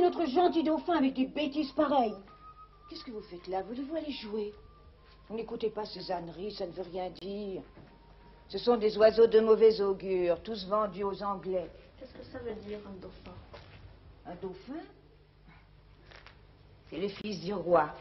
notre gentil dauphin avec des bêtises pareilles. Qu'est-ce que vous faites là? Voulez-vous aller jouer? N'écoutez pas ces âneries, ça ne veut rien dire. Ce sont des oiseaux de mauvais augure, tous vendus aux Anglais. Qu'est-ce que ça veut dire, un dauphin? Un dauphin? C'est le fils du roi.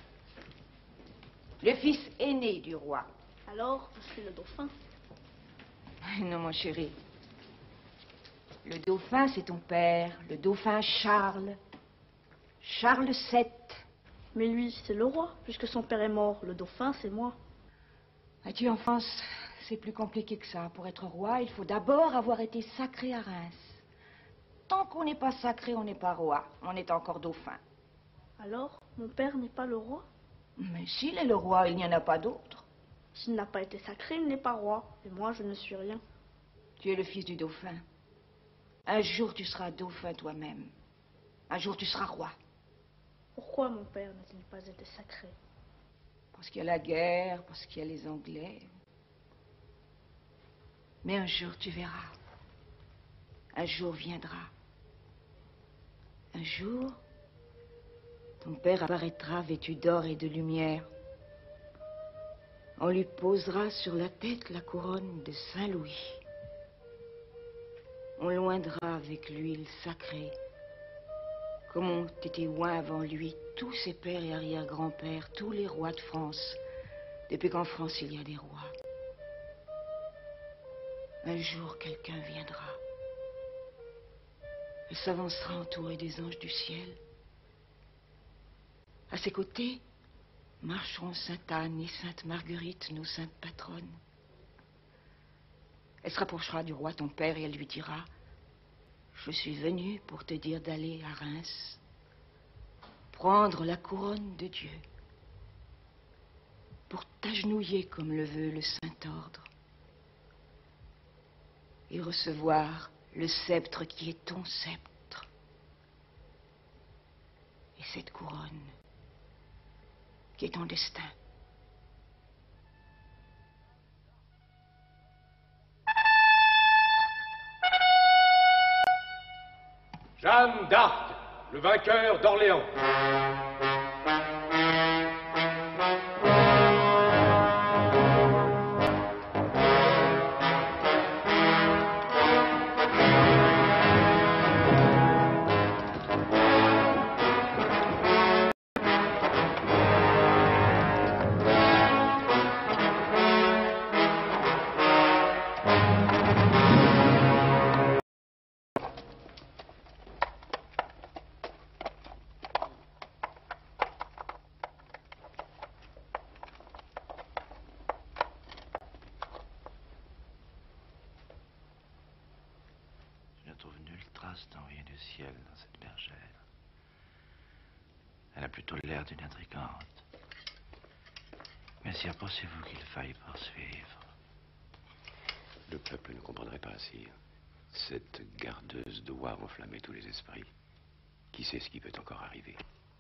Le fils aîné du roi. Alors, je suis le dauphin. Non, mon chéri. Le dauphin, c'est ton père, le dauphin Charles. Charles VII. Mais lui, c'est le roi, puisque son père est mort. Le dauphin, c'est moi. As-tu, en France, c'est plus compliqué que ça. Pour être roi, il faut d'abord avoir été sacré à Reims. Tant qu'on n'est pas sacré, on n'est pas roi. On est encore dauphin. Alors, mon père n'est pas le roi? Mais s'il est le roi, il n'y en a pas d'autre. S'il n'a pas été sacré, il n'est pas roi. Et moi, je ne suis rien. Tu es le fils du dauphin. Un jour, tu seras dauphin toi-même. Un jour, tu seras roi. Pourquoi mon père n'a-t-il pas été sacré? Parce qu'il y a la guerre, parce qu'il y a les Anglais. Mais un jour, tu verras. Un jour viendra. Un jour, ton père apparaîtra vêtu d'or et de lumière. On lui posera sur la tête la couronne de Saint-Louis. On l'oindra avec l'huile sacrée, comme ont été oints avant lui tous ses pères et arrière-grands-pères, tous les rois de France, depuis qu'en France il y a des rois. Un jour, quelqu'un viendra. Il s'avancera entouré des anges du ciel. À ses côtés marcheront Sainte Anne et Sainte Marguerite, nos saintes patronnes. Elle se rapprochera du roi ton père et elle lui dira: je suis venue pour te dire d'aller à Reims, prendre la couronne de Dieu, pour t'agenouiller comme le veut le Saint-Ordre, et recevoir le sceptre qui est ton sceptre, et cette couronne qui est ton destin. Jeanne d'Arc, le vainqueur d'Orléans. Je ne trouve nulle trace d'envie du ciel dans cette bergère. Elle a plutôt l'air d'une intrigante. Messire, pensez-vous qu'il faille poursuivre? Le peuple ne comprendrait pas, sire. Cette gardeuse doit enflammer tous les esprits. Qui sait ce qui peut encore arriver?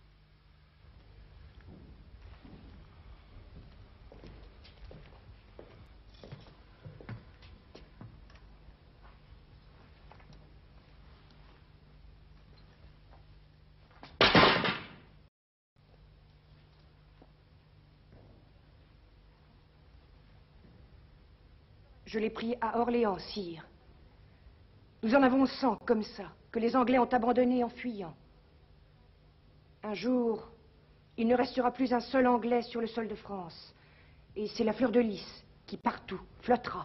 Je l'ai pris à Orléans, sire. Nous en avons 100 comme ça, que les Anglais ont abandonnés en fuyant. Un jour, il ne restera plus un seul Anglais sur le sol de France. Et c'est la fleur de lys qui, partout, flottera.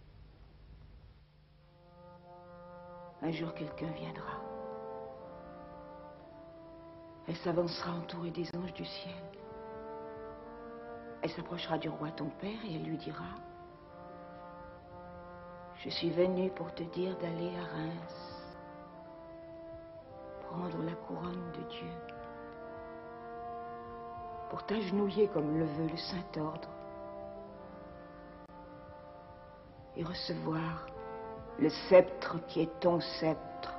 Un jour, quelqu'un viendra. Elle s'avancera entourée des anges du ciel. Elle s'approchera du roi ton père et elle lui dira: je suis venue pour te dire d'aller à Reims, prendre la couronne de Dieu, pour t'agenouiller comme le veut le Saint-Ordre, et recevoir le sceptre qui est ton sceptre,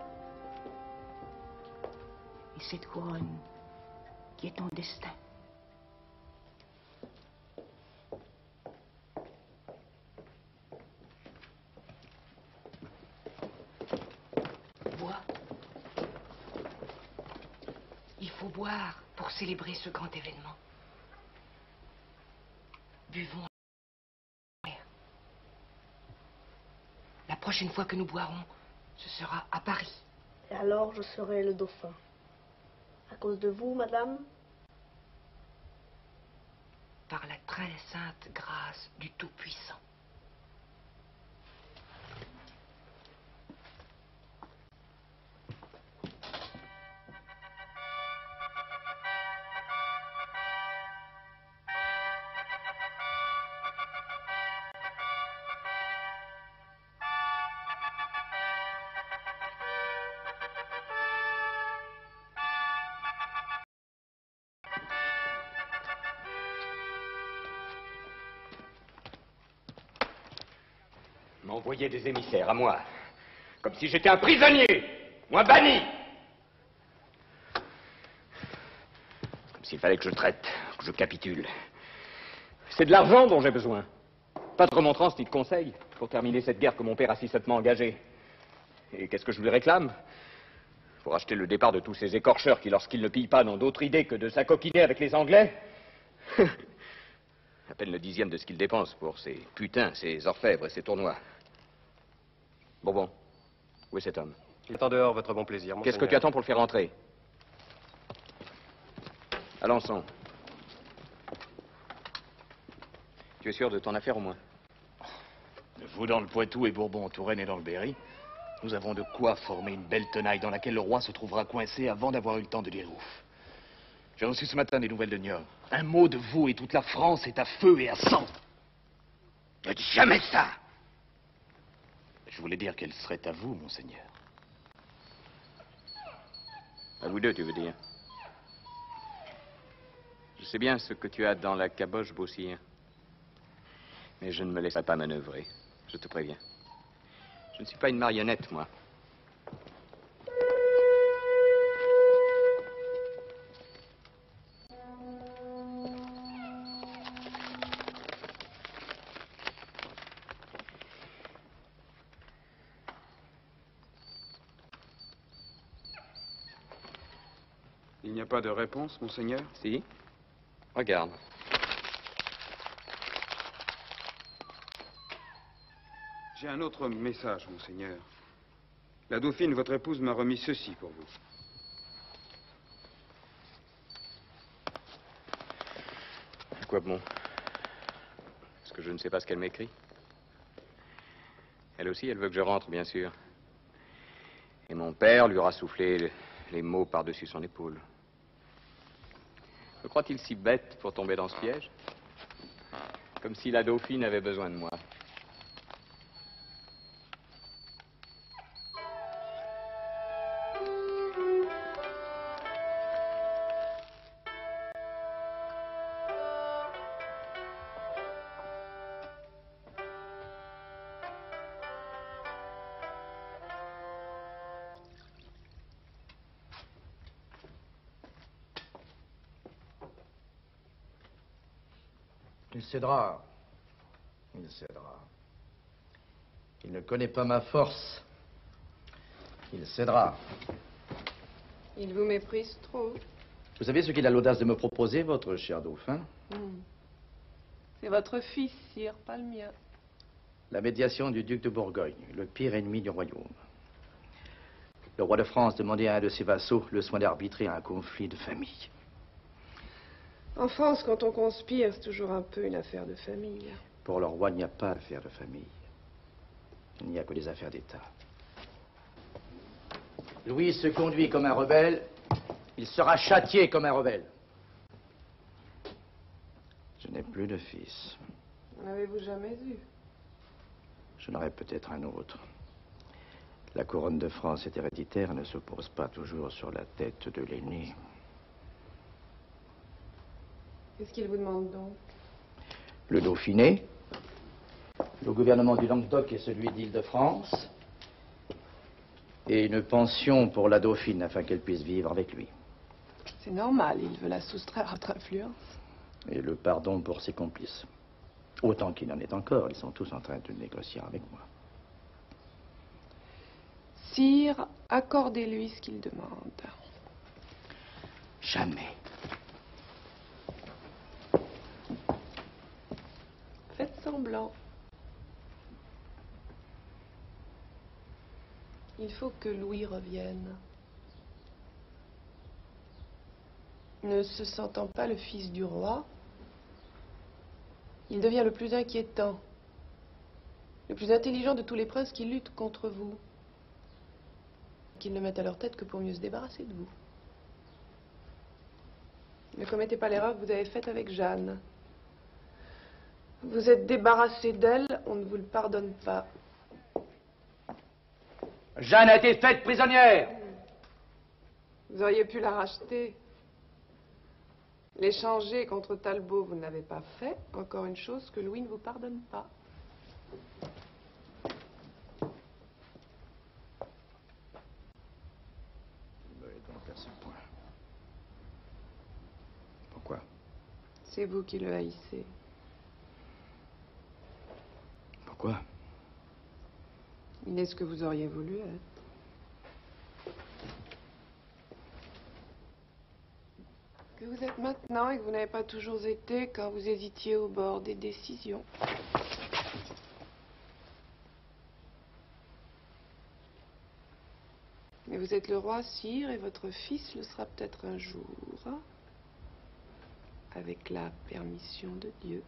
et cette couronne qui est ton destin. soir pour célébrer ce grand événement. Buvons. La prochaine fois que nous boirons, ce sera à Paris. Et alors je serai le dauphin. À cause de vous, madame? Par la très sainte grâce du Tout-Puissant. M'envoyer des émissaires à moi, comme si j'étais un prisonnier, ou un banni. Comme s'il fallait que je traite, que je capitule. C'est de l'argent dont j'ai besoin. Pas de remontrance ni de conseils pour terminer cette guerre que mon père a si sottement engagée. Et qu'est-ce que je lui réclame? Pour acheter le départ de tous ces écorcheurs qui, lorsqu'ils ne pillent pas, n'ont d'autre idée que de s'acoquiner avec les Anglais. À peine le 10e de ce qu'ils dépensent pour ces putains, ces orfèvres et ces tournois. Bon, où est cet homme? Il est en dehors, votre bon plaisir. Qu'est-ce que tu attends pour le faire entrer? Alençon. Tu es sûr de ton affaire au moins? Vous dans le Poitou et Bourbon en Touraine et dans le Berry, nous avons de quoi former une belle tenaille dans laquelle le roi se trouvera coincé avant d'avoir eu le temps de dire ouf. J'ai reçu ce matin des nouvelles de Niort. Un mot de vous et toute la France est à feu et à sang. Ne dis jamais ça! Je voulais dire qu'elle serait à vous, monseigneur. À vous deux, tu veux dire? Je sais bien ce que tu as dans la caboche, Beausire. Mais je ne me laisserai pas manœuvrer. Je te préviens. Je ne suis pas une marionnette, moi. Il n'y a pas de réponse, monseigneur? Si. Regarde. J'ai un autre message, monseigneur. La dauphine, votre épouse, m'a remis ceci pour vous. À quoi bon? Est-ce que je ne sais pas ce qu'elle m'écrit? Elle aussi, elle veut que je rentre, bien sûr. Et mon père lui aura soufflé les mots par-dessus son épaule. Me croit-il si bête pour tomber dans ce piège? Comme si la dauphine avait besoin de moi. Il cédera. Il cédera. Il ne connaît pas ma force. Il cédera. Il vous méprise trop. Vous savez ce qu'il a l'audace de me proposer, votre cher dauphin? C'est votre fils, sire, pas le mien. La médiation du duc de Bourgogne, le pire ennemi du royaume. Le roi de France demandait à un de ses vassaux le soin d'arbitrer un conflit de famille. En France, quand on conspire, c'est toujours un peu une affaire de famille. Pour le roi, il n'y a pas d'affaire de famille. Il n'y a que des affaires d'État. Louis se conduit comme un rebelle, il sera châtié comme un rebelle. Je n'ai plus de fils. N'avez-vous jamais eu? Je n'aurai peut-être un autre. La couronne de France est héréditaire et ne se pose pas toujours sur la tête de l'aîné. Qu'est-ce qu'il vous demande donc? Le Dauphiné, le gouvernement du Languedoc et celui d'Île-de-France, et une pension pour la Dauphine afin qu'elle puisse vivre avec lui. C'est normal, il veut la soustraire à votre influence. Et le pardon pour ses complices. Autant qu'il en est encore, ils sont tous en train de négocier avec moi. Sire, accordez-lui ce qu'il demande. Jamais. semblant. Il faut que Louis revienne. Ne se sentant pas le fils du roi, il devient le plus inquiétant, le plus intelligent de tous les princes qui luttent contre vous, qu'ils ne mettent à leur tête que pour mieux se débarrasser de vous. Ne commettez pas l'erreur que vous avez faite avec Jeanne. Vous êtes débarrassé d'elle, on ne vous le pardonne pas. Jeanne a été faite prisonnière. Vous auriez pu la racheter. L'échanger contre Talbot, vous ne l'avez pas fait. Encore une chose que Louis ne vous pardonne pas. Donc à ce point. Pourquoi? C'est vous qui le haïssez. Pourquoi? Il est ce que vous auriez voulu être. Que vous êtes maintenant et que vous n'avez pas toujours été quand vous hésitiez au bord des décisions. Mais vous êtes le roi, sire, et votre fils le sera peut-être un jour, avec la permission de Dieu.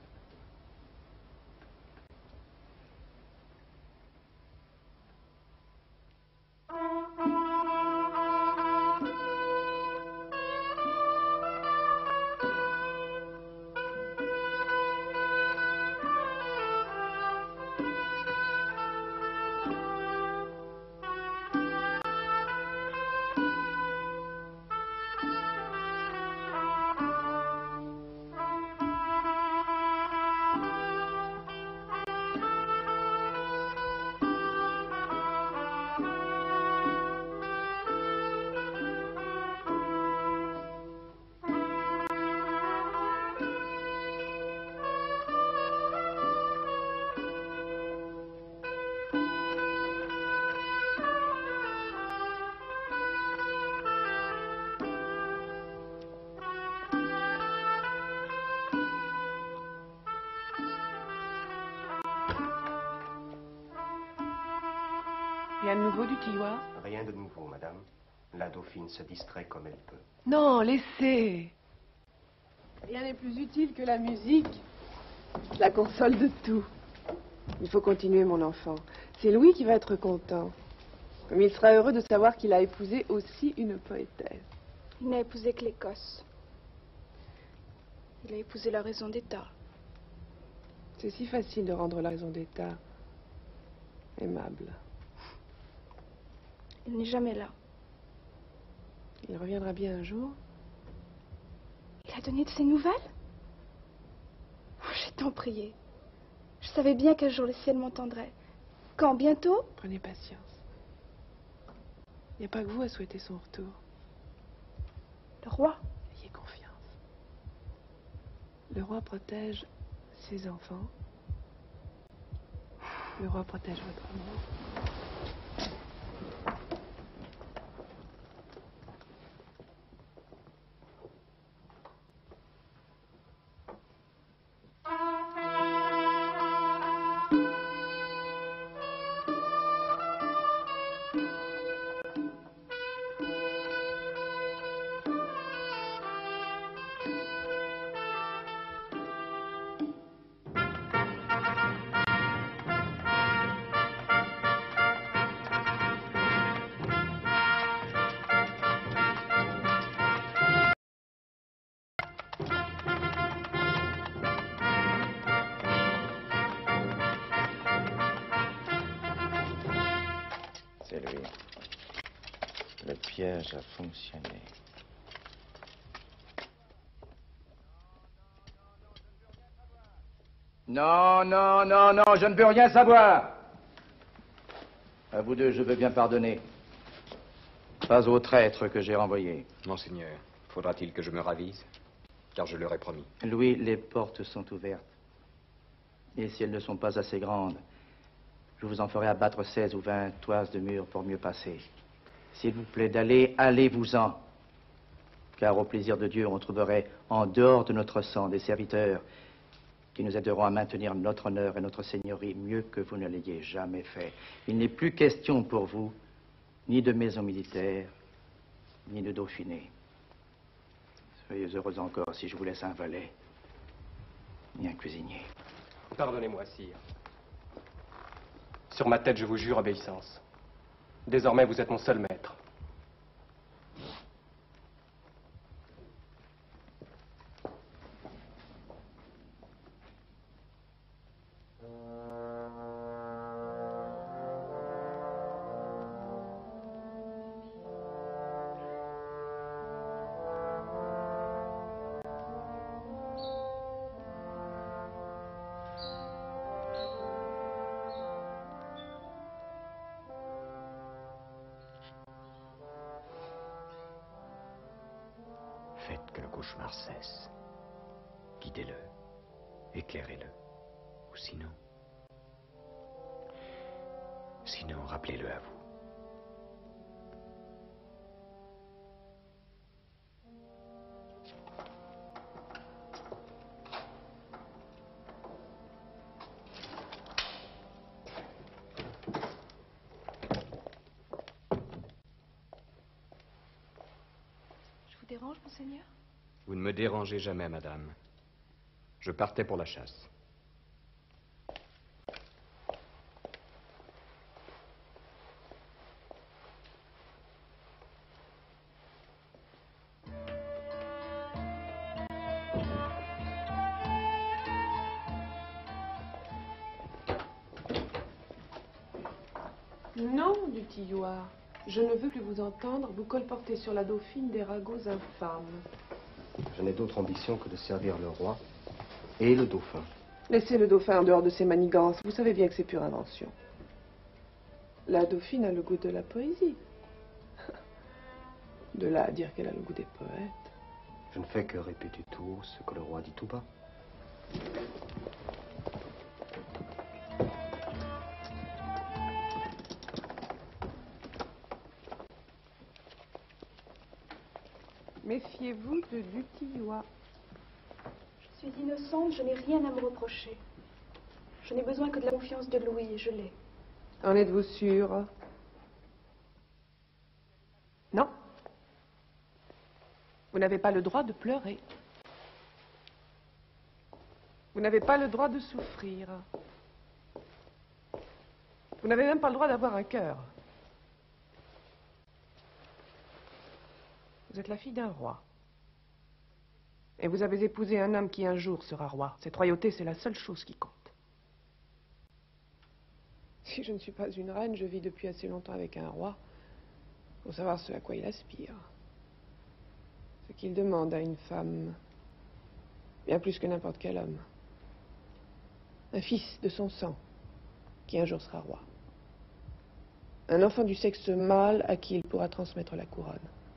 Rien de nouveau du tiroir? Rien de nouveau, madame. La dauphine se distrait comme elle peut. Non, laissez. Rien n'est plus utile que la musique. La console de tout. Il faut continuer, mon enfant. C'est Louis qui va être content. Comme il sera heureux de savoir qu'il a épousé aussi une poétesse. Il n'a épousé que l'Écosse. Il a épousé la raison d'État. C'est si facile de rendre la raison d'État aimable. Il n'est jamais là. Il reviendra bien un jour. Il a donné de ses nouvelles? Oh, j'ai tant prié. Je savais bien qu'un jour le ciel m'entendrait. Quand? Bientôt? Prenez patience. Il n'y a pas que vous à souhaiter son retour. Le roi? Ayez confiance. Le roi protège ses enfants. Le roi protège votre amour. C'est lui. Le piège a fonctionné. Non, non, non, non, je ne veux rien savoir. À vous deux, je veux bien pardonner. Pas au traître que j'ai renvoyé. Monseigneur, faudra-t-il que je me ravise? Car je leur ai promis. Louis, les portes sont ouvertes. Et si elles ne sont pas assez grandes, je vous en ferai abattre 16 ou 20 toises de mur pour mieux passer. S'il vous plaît d'aller, allez-vous-en. Car au plaisir de Dieu, on trouverait en dehors de notre sang des serviteurs qui nous aideront à maintenir notre honneur et notre seigneurie mieux que vous ne l'ayez jamais fait. Il n'est plus question pour vous ni de maison militaire, ni de Dauphiné. Soyez heureux encore si je vous laisse un valet, ni un cuisinier. Pardonnez-moi, sire. Sur ma tête, je vous jure obéissance. Désormais, vous êtes mon seul maître. Faites que le cauchemar cesse. Guidez-le, éclairez-le. Ou sinon, rappelez-le à vous. Je vous dérange, monseigneur? Vous ne me dérangez jamais, madame. Je partais pour la chasse. Non, du Tilloy. Je ne veux plus vous entendre. Vous colportez sur la Dauphine des ragots infâmes. Je n'ai d'autre ambition que de servir le roi et le dauphin. Laissez le dauphin en dehors de ses manigances. Vous savez bien que c'est pure invention. La Dauphine a le goût de la poésie. De là à dire qu'elle a le goût des poètes. Je ne fais que répéter tout haut ce que le roi dit tout bas. Méfiez-vous de du Tilloy. Je suis innocente, je n'ai rien à me reprocher. Je n'ai besoin que de la confiance de Louis et je l'ai. En êtes-vous sûr? Non. Vous n'avez pas le droit de pleurer. Vous n'avez pas le droit de souffrir. Vous n'avez même pas le droit d'avoir un cœur. Vous êtes la fille d'un roi. Et vous avez épousé un homme qui un jour sera roi. Cette royauté, c'est la seule chose qui compte. Si je ne suis pas une reine, je vis depuis assez longtemps avec un roi pour savoir ce à quoi il aspire. Ce qu'il demande à une femme, bien plus que n'importe quel homme. Un fils de son sang, qui un jour sera roi. Un enfant du sexe mâle à qui il pourra transmettre la couronne.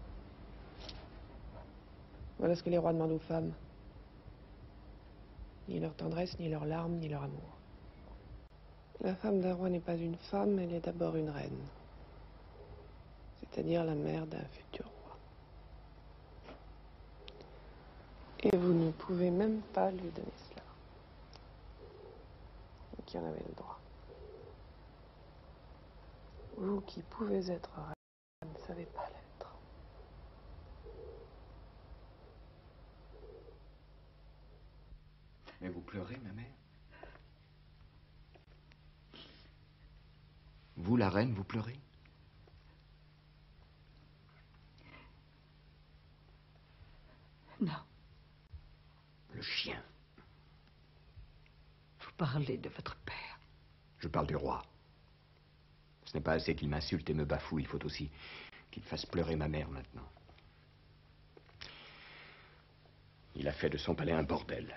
Voilà ce que les rois demandent aux femmes. Ni leur tendresse, ni leurs larmes, ni leur amour. La femme d'un roi n'est pas une femme, elle est d'abord une reine. C'est-à-dire la mère d'un futur roi. Et vous ne pouvez même pas lui donner cela. Vous qui en avez le droit. Vous qui pouvez être reine, ne savez pas l'être. Mais vous pleurez, ma mère? Vous, la reine, vous pleurez? Non. Le chien. Vous parlez de votre père. Je parle du roi. Ce n'est pas assez qu'il m'insulte et me bafoue, il faut aussi qu'il fasse pleurer ma mère maintenant. Il a fait de son palais un bordel.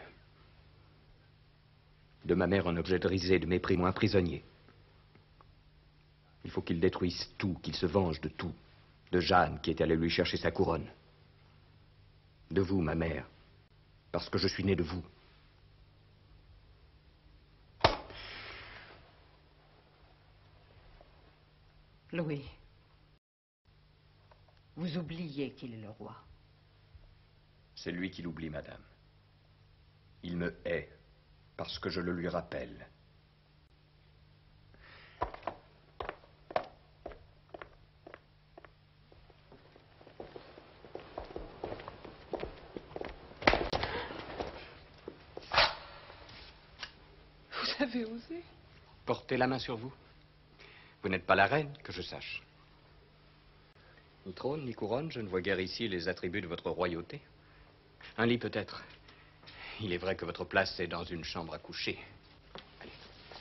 De ma mère un objet de risée, de mépris, moi un prisonnier. Il faut qu'il détruise tout, qu'il se venge de tout. De Jeanne qui est allée lui chercher sa couronne. De vous, ma mère, parce que je suis né de vous. Louis, vous oubliez qu'il est le roi. C'est lui qui l'oublie, madame. Il me hait. parce que je le lui rappelle. Vous avez osé? Portez la main sur vous. Vous n'êtes pas la reine, que je sache. Ni trône, ni couronne, je ne vois guère ici les attributs de votre royauté. Un lit peut-être. Il est vrai que votre place est dans une chambre à coucher. Allez.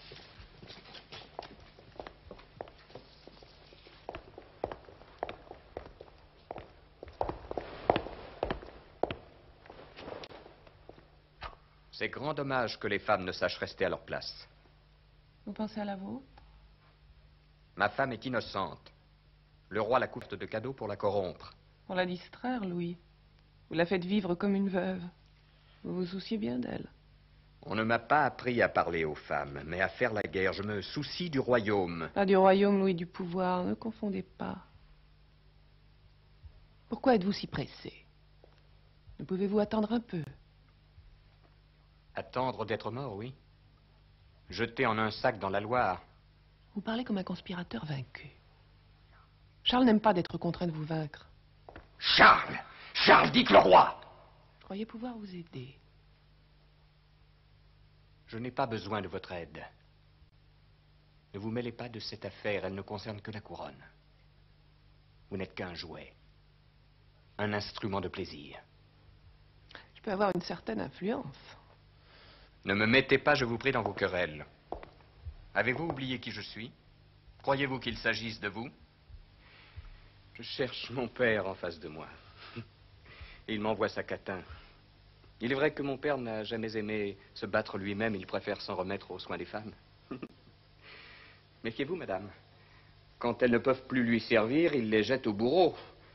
C'est grand dommage que les femmes ne sachent rester à leur place. Vous pensez à la vôtre? Ma femme est innocente. Le roi la couvre de cadeaux pour la corrompre. Pour la distraire, Louis. Vous la faites vivre comme une veuve. Vous vous souciez bien d'elle. On ne m'a pas appris à parler aux femmes, mais à faire la guerre. Je me soucie du royaume. Pas du royaume, Louis, du pouvoir. Ne confondez pas. Pourquoi êtes-vous si pressé? Ne pouvez-vous attendre un peu? Attendre d'être mort, oui. Jeté en un sac dans la Loire. Vous parlez comme un conspirateur vaincu. Charles n'aime pas d'être contraint de vous vaincre. Charles! Charles, dites le roi! Je croyais pouvoir vous aider. Je n'ai pas besoin de votre aide. Ne vous mêlez pas de cette affaire, elle ne concerne que la couronne. Vous n'êtes qu'un jouet. Un instrument de plaisir. Je peux avoir une certaine influence. Ne me mettez pas, je vous prie, dans vos querelles. Avez-vous oublié qui je suis? Croyez-vous qu'il s'agisse de vous? Je cherche mon père en face de moi. Il m'envoie sa catin. Il est vrai que mon père n'a jamais aimé se battre lui-même, il préfère s'en remettre aux soins des femmes. Méfiez-vous, madame. Quand elles ne peuvent plus lui servir, il les jette au bourreau.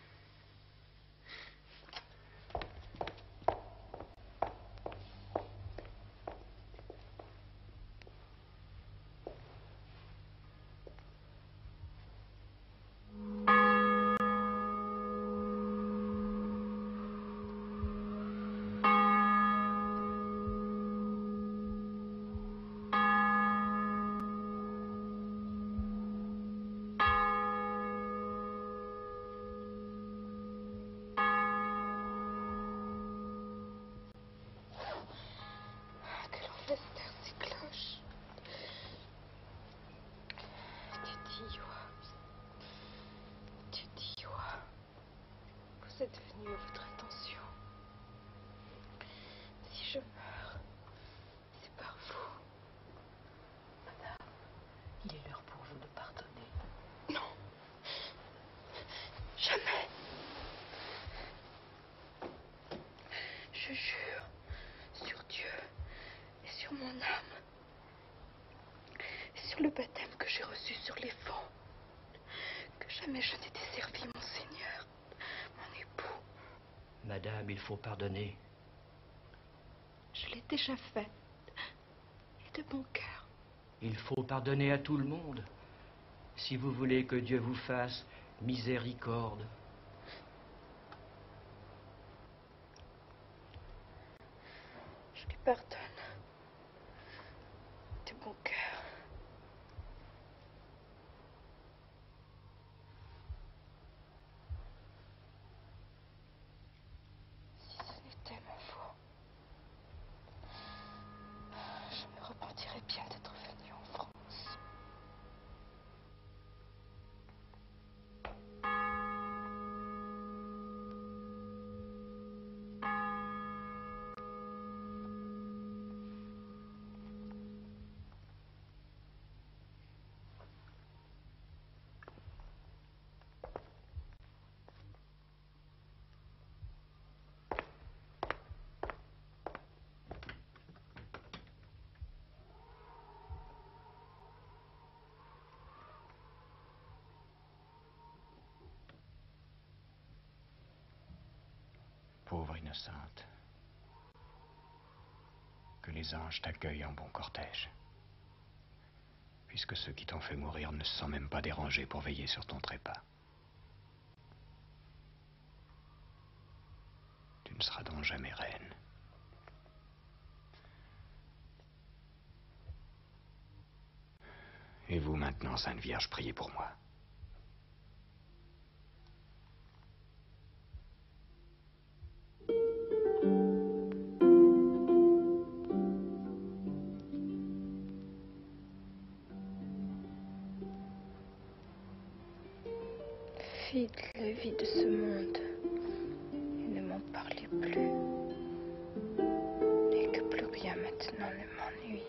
Vous êtes venu à votre intention. Si je meurs, c'est par vous. Madame, il est l'heure pour vous de pardonner. Non. Jamais. Je jure sur Dieu et sur mon âme et sur le baptême que j'ai reçu sur les fonds que jamais je n'ai desservi mon Seigneur, mon époux. Madame, il faut pardonner. Je l'ai déjà fait. Et de bon cœur. Il faut pardonner à tout le monde. Si vous voulez que Dieu vous fasse miséricorde. Je lui pardonne. De bon cœur. Si ce n'était mon faux, je me repentirais bien d'être venue en France. Pauvre innocente. Que les anges t'accueillent en bon cortège. Puisque ceux qui t'ont fait mourir ne se sont même pas dérangés pour veiller sur ton trépas. Tu ne seras donc jamais reine. Et vous maintenant, Sainte Vierge, priez pour moi. Fille de la vie de ce monde, ne m'en parlez plus. Et que plus rien maintenant ne m'ennuie.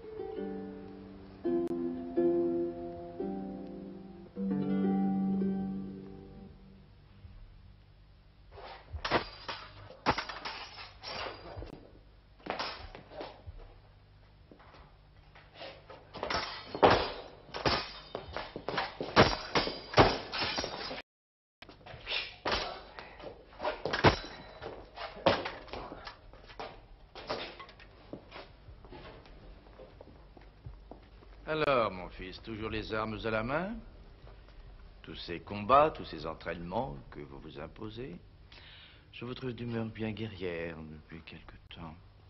Alors, mon fils, toujours les armes à la main? Tous ces combats, tous ces entraînements que vous vous imposez? Je vous trouve d'humeur bien guerrière depuis quelque temps.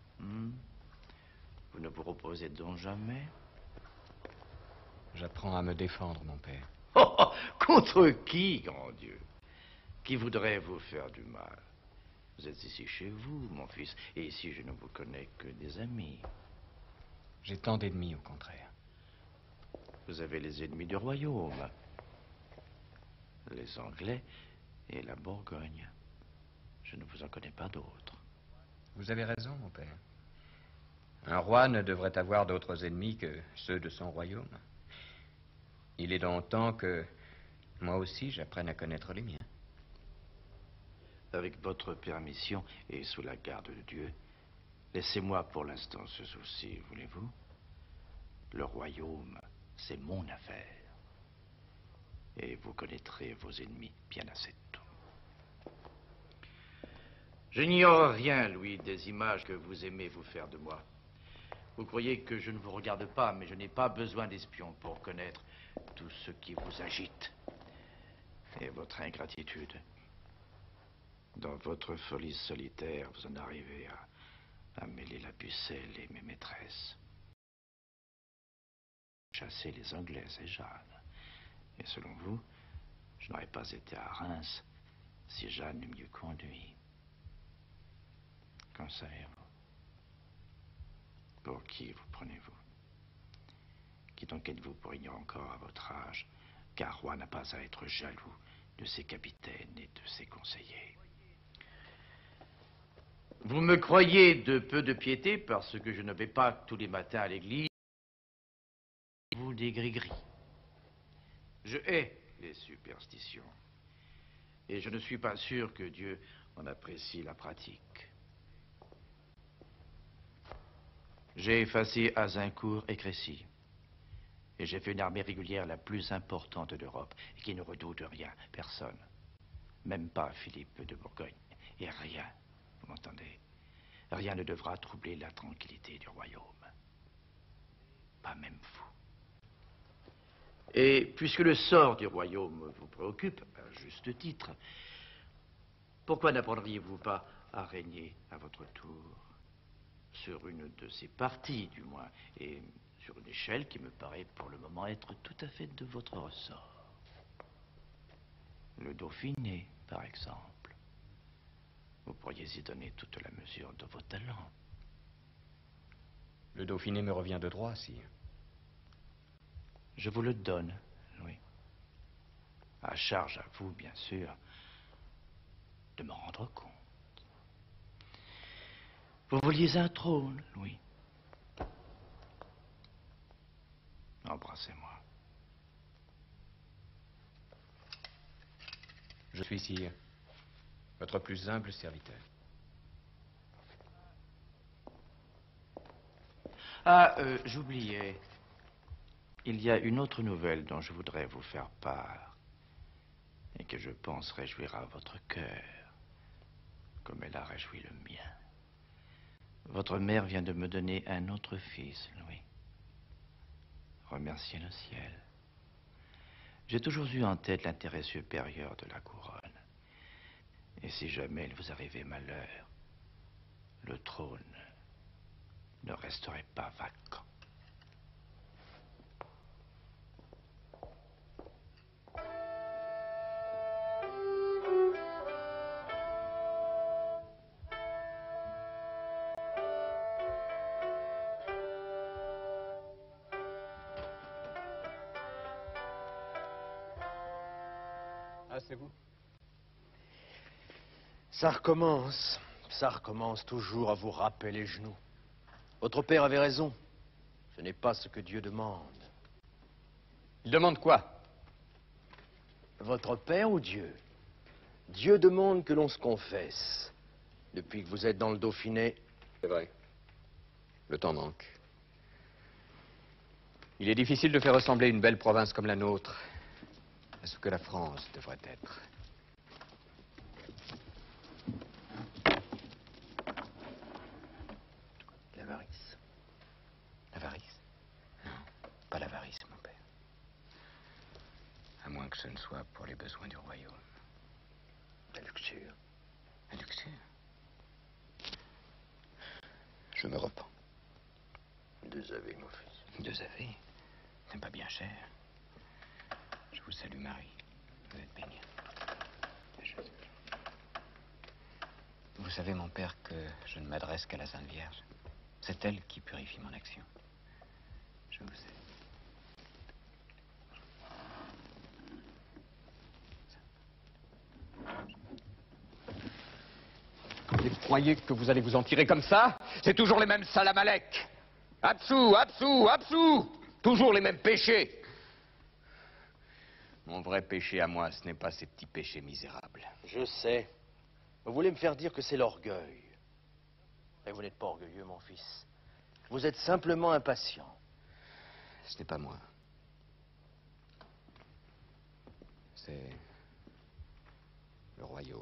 Vous ne vous reposez donc jamais? J'apprends à me défendre, mon père. Oh, contre qui, grand Dieu? Qui voudrait vous faire du mal? Vous êtes ici chez vous, mon fils, et ici je ne vous connais que des amis. J'ai tant d'ennemis, au contraire. Vous avez les ennemis du royaume, les Anglais et la Bourgogne. Je ne vous en connais pas d'autres. Vous avez raison, mon père. Un roi ne devrait avoir d'autres ennemis que ceux de son royaume. Il est donc temps que moi aussi j'apprenne à connaître les miens. Avec votre permission et sous la garde de Dieu, laissez-moi pour l'instant ce souci, voulez-vous? Le royaume, c'est mon affaire. Et vous connaîtrez vos ennemis bien assez tôt. Je n'ignore rien, Louis, des images que vous aimez vous faire de moi. Vous croyez que je ne vous regarde pas, mais je n'ai pas besoin d'espions pour connaître tout ce qui vous agite. Et votre ingratitude. Dans votre folie solitaire, vous en arrivez à mêler la pucelle et mes maîtresses. Chasser les Anglaises et Jeanne. Et selon vous, je n'aurais pas été à Reims si Jeanne m'eût mieux conduit. Qu'en savez-vous? Pour qui vous prenez-vous? Qui donc êtes-vous pour ignorer encore à votre âge qu'un roi n'a pas à être jaloux de ses capitaines et de ses conseillers? Vous me croyez de peu de piété parce que je ne vais pas tous les matins à l'église. Vous des gris-gris. Je hais les superstitions. Et je ne suis pas sûr que Dieu en apprécie la pratique. J'ai effacé Azincourt et Crécy. Et j'ai fait une armée régulière la plus importante d'Europe et qui ne redoute rien, personne. Même pas Philippe de Bourgogne. Et rien, vous m'entendez? Rien ne devra troubler la tranquillité du royaume. Pas même vous. Et puisque le sort du royaume vous préoccupe, à juste titre, pourquoi n'apprendriez-vous pas à régner à votre tour? Sur une de ces parties, du moins, et sur une échelle qui me paraît pour le moment être tout à fait de votre ressort. Le Dauphiné, par exemple. Vous pourriez y donner toute la mesure de vos talents. Le Dauphiné me revient de droit, sire. Je vous le donne, Louis. À charge à vous, bien sûr, de me rendre compte. Vous vouliez un trône, Louis. Embrassez-moi. Je suis, sire, votre plus humble serviteur. Ah, j'oubliais. Il y a une autre nouvelle dont je voudrais vous faire part et que je pense réjouira votre cœur comme elle a réjoui le mien. Votre mère vient de me donner un autre fils, Louis. Remerciez le ciel. J'ai toujours eu en tête l'intérêt supérieur de la couronne. Et si jamais il vous arrivait malheur, le trône ne resterait pas vacant. c'est vous? Ça recommence toujours à vous râper les genoux. Votre père avait raison. Ce n'est pas ce que Dieu demande. Il demande quoi? Votre père ou Dieu? Dieu demande que l'on se confesse. Depuis que vous êtes dans le Dauphiné... C'est vrai. Le temps manque. Il est difficile de faire ressembler une belle province comme la nôtre à ce que la France devrait être. L'avarice. L'avarice? Non, pas l'avarice, mon père. À moins que ce ne soit pour les besoins du royaume. La luxure. La luxure? Je me repens. 2 ave, mon fils. 2 ave? C'est pas bien cher. Je vous salue, Marie. Vous êtes bénie. Vous savez, mon père, que je ne m'adresse qu'à la Sainte Vierge. C'est elle qui purifie mon action. Je vous salue. Vous croyez que vous allez vous en tirer comme ça? C'est toujours les mêmes salamalek. Absous, absous, absous. Toujours les mêmes péchés. Mon vrai péché à moi, ce n'est pas ces petits péchés misérables. Je sais. Vous voulez me faire dire que c'est l'orgueil. Mais vous n'êtes pas orgueilleux, mon fils. Vous êtes simplement impatient. Ce n'est pas moi. C'est le royaume.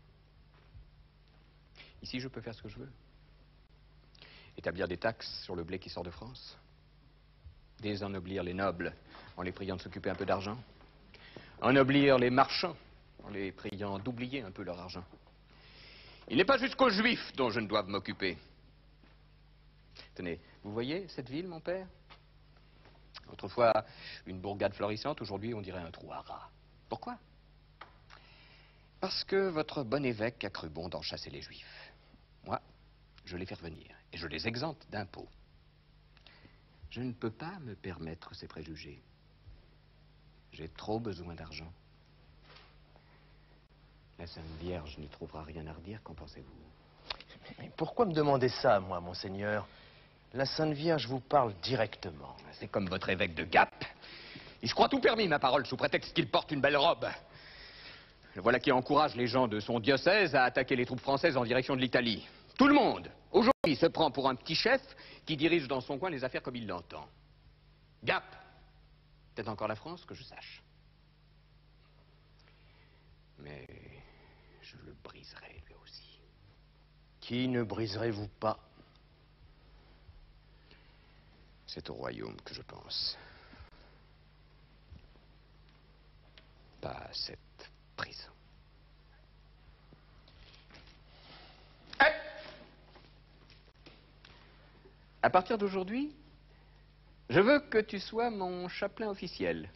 Ici, je peux faire ce que je veux. Établir des taxes sur le blé qui sort de France. Désennoblir les nobles en les priant de s'occuper un peu d'argent. Ennoblir les marchands en les priant d'oublier un peu leur argent. Il n'est pas jusqu'aux Juifs dont je ne dois m'occuper. Tenez, vous voyez cette ville, mon père? Autrefois, une bourgade florissante, aujourd'hui, on dirait un trou à rats. Pourquoi? Parce que votre bon évêque a cru bon d'en chasser les Juifs. Moi, je les fais revenir et je les exempte d'impôts. Je ne peux pas me permettre ces préjugés. J'ai trop besoin d'argent. La Sainte Vierge n'y trouvera rien à redire, qu'en pensez-vous? Mais pourquoi me demander ça, moi, monseigneur? La Sainte Vierge vous parle directement. C'est comme votre évêque de Gap. Il se croit tout permis, ma parole, sous prétexte qu'il porte une belle robe. Le voilà qui encourage les gens de son diocèse à attaquer les troupes françaises en direction de l'Italie. Tout le monde, aujourd'hui, se prend pour un petit chef qui dirige dans son coin les affaires comme il l'entend. Gap! Peut-être encore la France, que je sache. Mais je le briserai, lui aussi. Qui ne briserez-vous pas? C'est au royaume que je pense. Pas à cette prison. À partir d'aujourd'hui, je veux que tu sois mon chapelain officiel.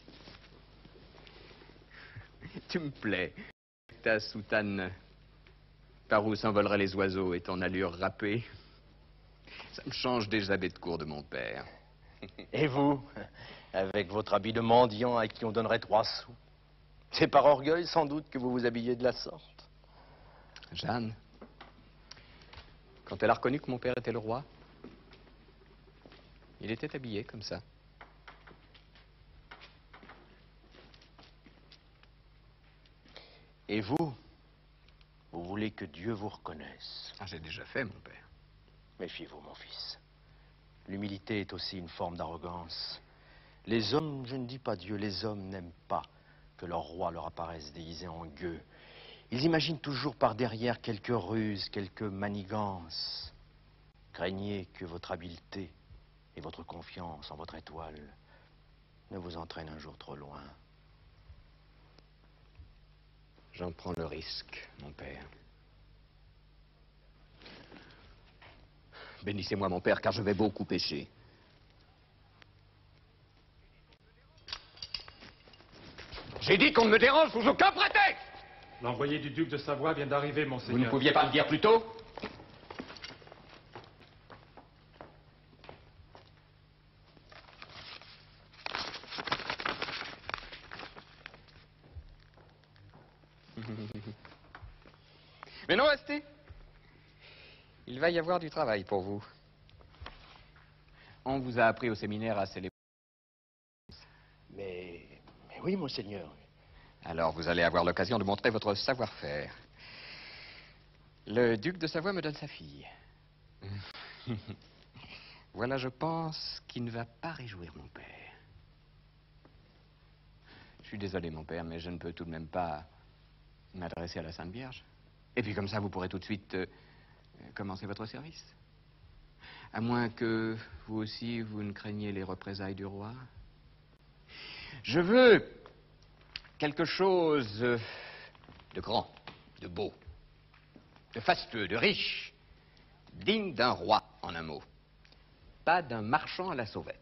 Tu me plais. Ta soutane par où s'envoleraient les oiseaux et ton allure râpée. Ça me change des habits de cour de mon père. Et vous, avec votre habit de mendiant à qui on donnerait 3 sous? C'est par orgueil, sans doute, que vous vous habillez de la sorte. Jeanne, quand elle a reconnu que mon père était le roi, il était habillé comme ça. Et vous voulez que Dieu vous reconnaisse? Ah, j'ai déjà fait, mon père. Méfiez-vous, mon fils. L'humilité est aussi une forme d'arrogance. Les hommes, je ne dis pas Dieu, les hommes n'aiment pas que leur roi leur apparaisse déguisé en gueux. Ils imaginent toujours par derrière quelques ruses, quelques manigances. Craignez que votre habileté et votre confiance en votre étoile ne vous entraînent un jour trop loin. J'en prends le risque, mon père. Bénissez-moi, mon père, car je vais beaucoup pécher. J'ai dit qu'on ne me dérange sous aucun prétexte! L'envoyé du duc de Savoie vient d'arriver, monseigneur. Vous ne pouviez pas le dire plus tôt? Mais non, restez. Il va y avoir du travail pour vous. On vous a appris au séminaire à célébrer. Mais oui, monseigneur. Alors vous allez avoir l'occasion de montrer votre savoir-faire. Le duc de Savoie me donne sa fille. Voilà, je pense, qu'il ne va pas réjouir mon père. Je suis désolé, mon père, mais je ne peux tout de même pas m'adresser à la Sainte Vierge. Et puis comme ça, vous pourrez tout de suite commencer votre service. À moins que, vous aussi, vous ne craigniez les représailles du roi. Je veux quelque chose de grand, de beau, de fastueux, de riche, digne d'un roi, en un mot. Pas d'un marchand à la sauvette.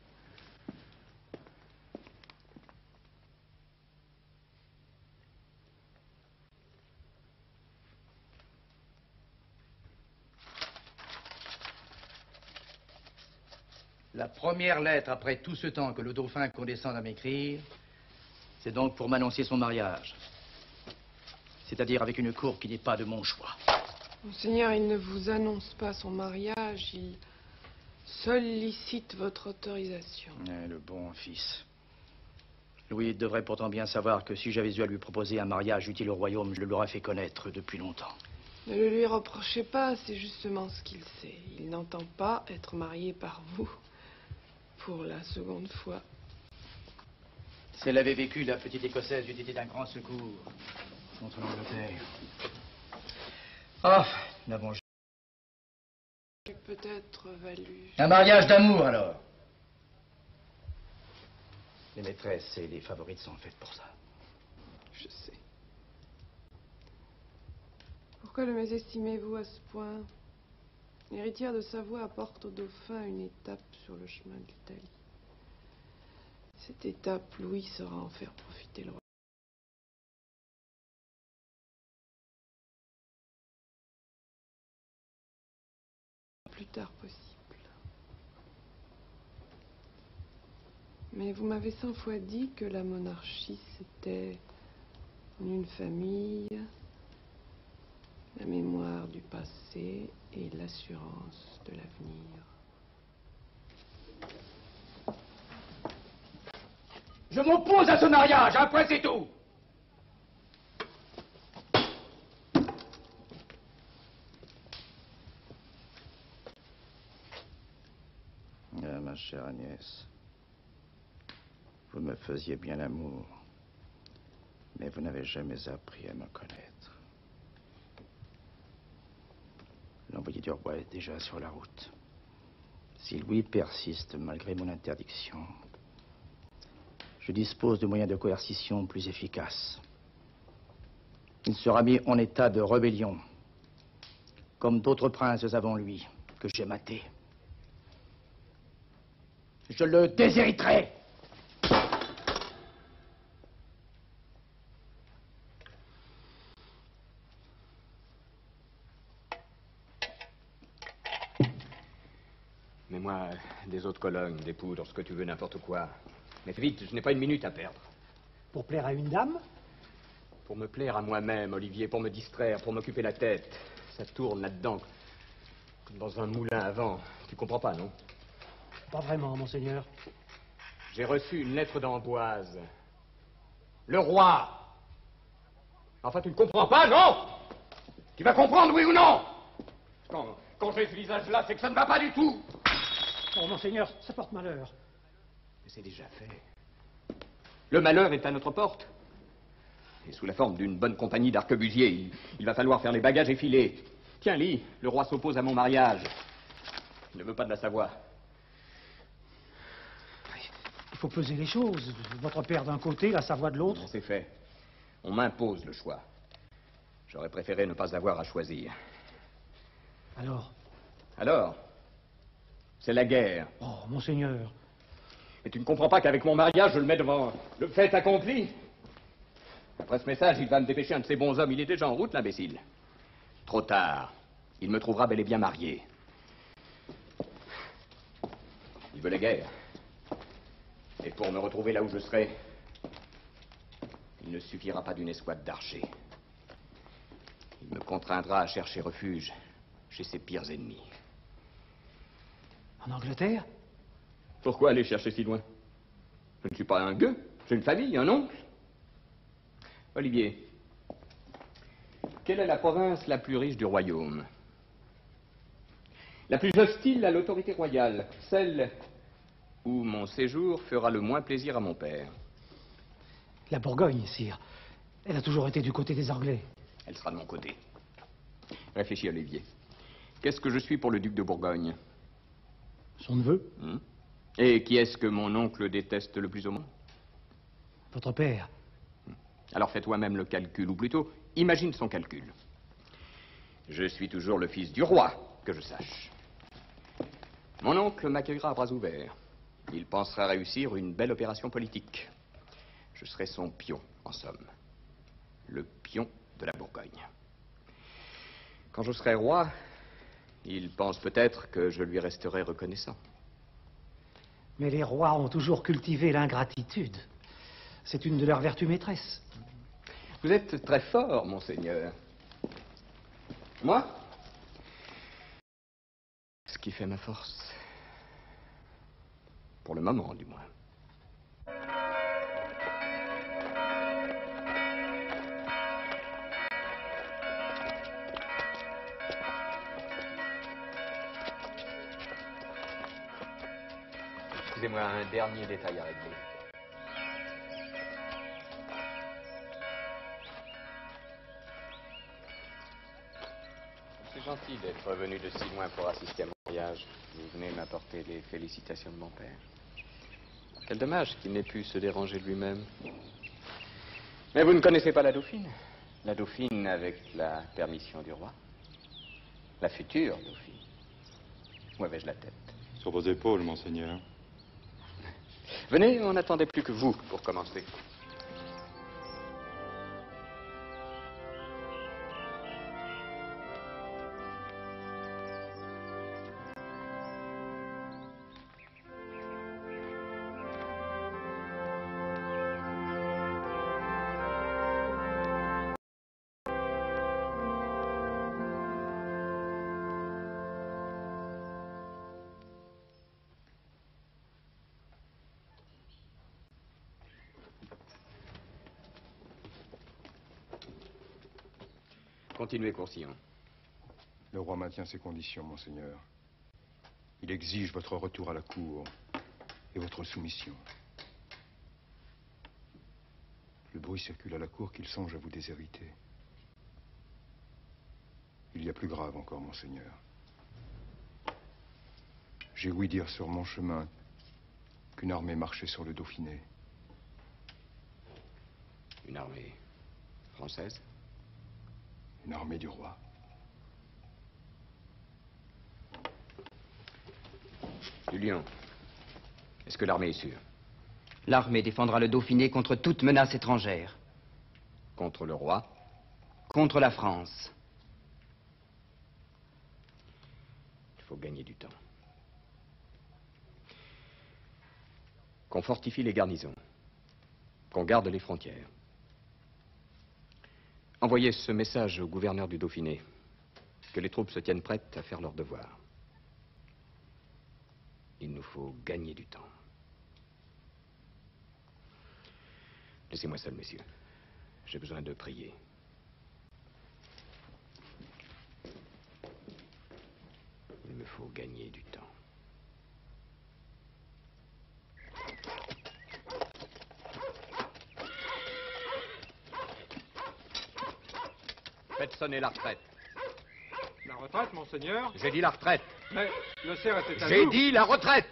La première lettre après tout ce temps que le dauphin condescende à m'écrire, c'est donc pour m'annoncer son mariage. C'est-à-dire avec une cour qui n'est pas de mon choix. Monseigneur, il ne vous annonce pas son mariage, il sollicite votre autorisation. Le bon fils. Louis devrait pourtant bien savoir que si j'avais eu à lui proposer un mariage utile au royaume, je l'aurais fait connaître depuis longtemps. Ne le lui reprochez pas, c'est justement ce qu'il sait. Il n'entend pas être marié par vous pour la seconde fois. Si elle avait vécu, la petite écossaise eût été d'un grand secours contre l'Angleterre. Ah, nous n'avons jamais... Peut-être valu... Un mariage d'amour, alors. Les maîtresses et les favorites sont faites pour ça. Je sais. Pourquoi le mésestimez-vous à ce point? L'héritière de Savoie apporte au dauphin une étape sur le chemin de l'Italie. Cette étape, Louis saura en faire profiter le roi. Le plus tard possible. Mais vous m'avez 100 fois dit que la monarchie, c'était une famille, la mémoire du passé et l'assurance de l'avenir. Je m'oppose à ce mariage, un point c'est tout. Ah, ma chère Agnès, vous me faisiez bien l'amour, mais vous n'avez jamais appris à me connaître. L'envoyé du roi est déjà sur la route. Si Louis persiste malgré mon interdiction, je dispose de moyens de coercition plus efficaces. Il sera mis en état de rébellion, comme d'autres princes avant lui, que j'ai matés. Je le déshériterai. Mets-moi des eaux de Cologne, des poudres, ce que tu veux, n'importe quoi. Mais fais vite, je n'ai pas une minute à perdre. Pour plaire à une dame? Pour me plaire à moi-même, Olivier, pour me distraire, pour m'occuper la tête. Ça tourne là-dedans, comme dans un moulin à vent. Tu comprends pas, non? Pas vraiment, monseigneur. J'ai reçu une lettre d'Amboise. Le roi! Enfin, tu ne comprends pas, non? Tu vas comprendre, oui ou non? Quand j'ai ce visage-là, c'est que ça ne va pas du tout. Oh, monseigneur, ça porte malheur. Mais c'est déjà fait. Le malheur est à notre porte. Et sous la forme d'une bonne compagnie d'arquebusiers, il va falloir faire les bagages et filer. Tiens, lis, le roi s'oppose à mon mariage. Il ne veut pas de la Savoie. Il faut peser les choses. Votre père d'un côté, la Savoie de l'autre. C'est fait. On m'impose le choix. J'aurais préféré ne pas avoir à choisir. Alors, c'est la guerre. Oh, monseigneur. Et tu ne comprends pas qu'avec mon mariage, je le mets devant le fait accompli? Après ce message, il va me dépêcher un de ces bons hommes. Il est déjà en route, l'imbécile. Trop tard. Il me trouvera bel et bien marié. Il veut la guerre. Et pour me retrouver là où je serai, il ne suffira pas d'une escouade d'archers. Il me contraindra à chercher refuge chez ses pires ennemis. En Angleterre? Pourquoi aller chercher si loin? Je ne suis pas un gueux. J'ai une famille, un oncle. Olivier, quelle est la province la plus riche du royaume? La plus hostile à l'autorité royale, celle où mon séjour fera le moins plaisir à mon père. La Bourgogne, sire. Elle a toujours été du côté des Anglais. Elle sera de mon côté. Réfléchis, Olivier. Qu'est-ce que je suis pour le duc de Bourgogne? Son neveu? Et qui est-ce que mon oncle déteste le plus au monde? Votre père. Alors fais toi-même le calcul, ou plutôt, imagine son calcul. Je suis toujours le fils du roi, que je sache. Mon oncle m'accueillera à bras ouverts. Il pensera réussir une belle opération politique. Je serai son pion, en somme. Le pion de la Bourgogne. Quand je serai roi, il pense peut-être que je lui resterai reconnaissant. Mais les rois ont toujours cultivé l'ingratitude. C'est une de leurs vertus maîtresses. Vous êtes très fort, monseigneur. Moi, ce qui fait ma force. Pour le moment, du moins. Excusez-moi, un dernier détail à régler. C'est gentil d'être venu de si loin pour assister à mon mariage. Vous venez m'apporter les félicitations de mon père. Quel dommage qu'il n'ait pu se déranger de lui-même. Mais vous ne connaissez pas la dauphine? La dauphine avec la permission du roi. La future dauphine. Où avais-je la tête? Sur vos épaules, monseigneur. Venez, on n'attendait plus que vous pour commencer. Continuez, Courcillon. Le roi maintient ses conditions, monseigneur. Il exige votre retour à la cour et votre soumission. Le bruit circule à la cour qu'il songe à vous déshériter. Il y a plus grave encore, monseigneur. J'ai ouï dire sur mon chemin qu'une armée marchait sur le Dauphiné. Une armée française? Une armée du roi. Julien, est-ce que l'armée est sûre? L'armée défendra le Dauphiné contre toute menace étrangère. Contre le roi? Contre la France. Il faut gagner du temps. Qu'on fortifie les garnisons. Qu'on garde les frontières. Envoyez ce message au gouverneur du Dauphiné. Que les troupes se tiennent prêtes à faire leur devoir. Il nous faut gagner du temps. Laissez-moi seul, messieurs. J'ai besoin de prier. Il me faut gagner du temps. Faites sonner la retraite. La retraite, monseigneur? J'ai dit la retraite. Mais le cerf était à nous. J'ai dit la retraite.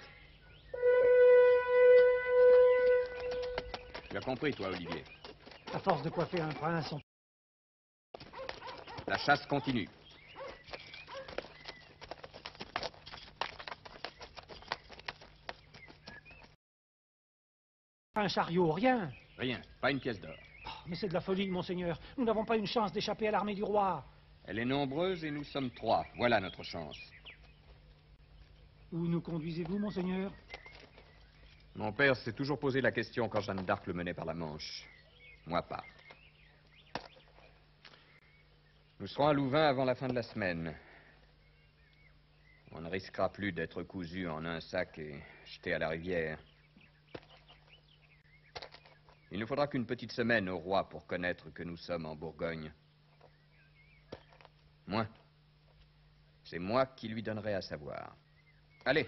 Tu as compris, toi, Olivier. À force de coiffer un prince, on... La chasse continue. Un chariot, rien. Rien, pas une pièce d'or. Oh, mais c'est de la folie, monseigneur. Nous n'avons pas une chance d'échapper à l'armée du roi. Elle est nombreuse et nous sommes 3. Voilà notre chance. Où nous conduisez-vous, monseigneur? Mon père s'est toujours posé la question quand Jeanne d'Arc le menait par la Manche. Moi pas. Nous serons à Louvain avant la fin de la semaine. On ne risquera plus d'être cousus en un sac et jetés à la rivière. Il ne faudra qu'une petite semaine au roi pour connaître que nous sommes en Bourgogne. Moi, c'est moi qui lui donnerai à savoir. Allez.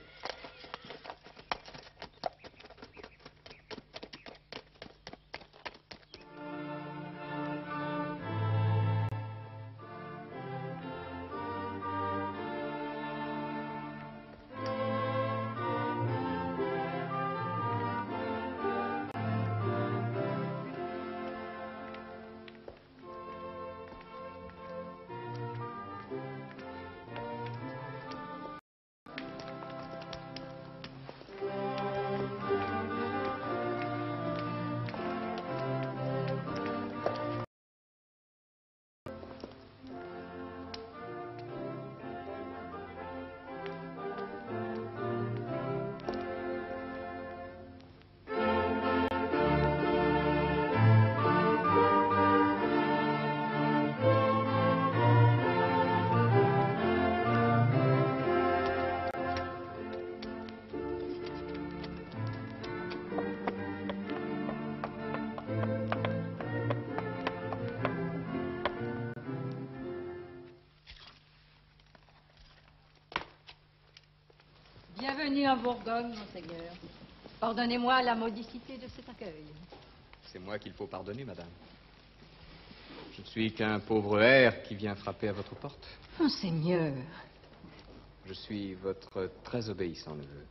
Bienvenue en Bourgogne, monseigneur. Pardonnez-moi la modicité de cet accueil. C'est moi qu'il faut pardonner, madame. Je ne suis qu'un pauvre hère qui vient frapper à votre porte. Monseigneur. Je suis votre très obéissant neveu.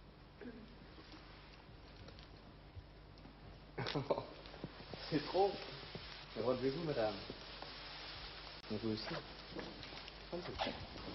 Oh, c'est trop. Relevez-vous, madame. Et vous aussi. Relevez-vous.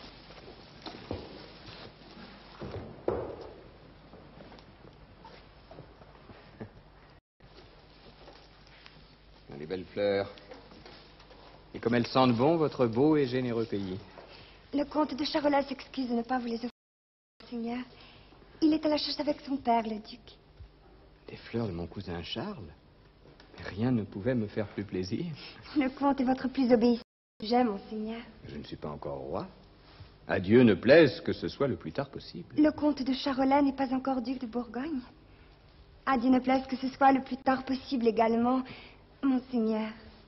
Les belles fleurs. Et comme elles sentent bon, votre beau et généreux pays. Le comte de Charolais s'excuse de ne pas vous les offrir, monseigneur. Il est à la chasse avec son père, le duc. Des fleurs de mon cousin Charles? Rien ne pouvait me faire plus plaisir. Le comte est votre plus obéissant sujet, monseigneur. Je ne suis pas encore roi. À Dieu ne plaise que ce soit le plus tard possible. Le comte de Charolais n'est pas encore duc de Bourgogne. À Dieu ne plaise que ce soit le plus tard possible également, monseigneur.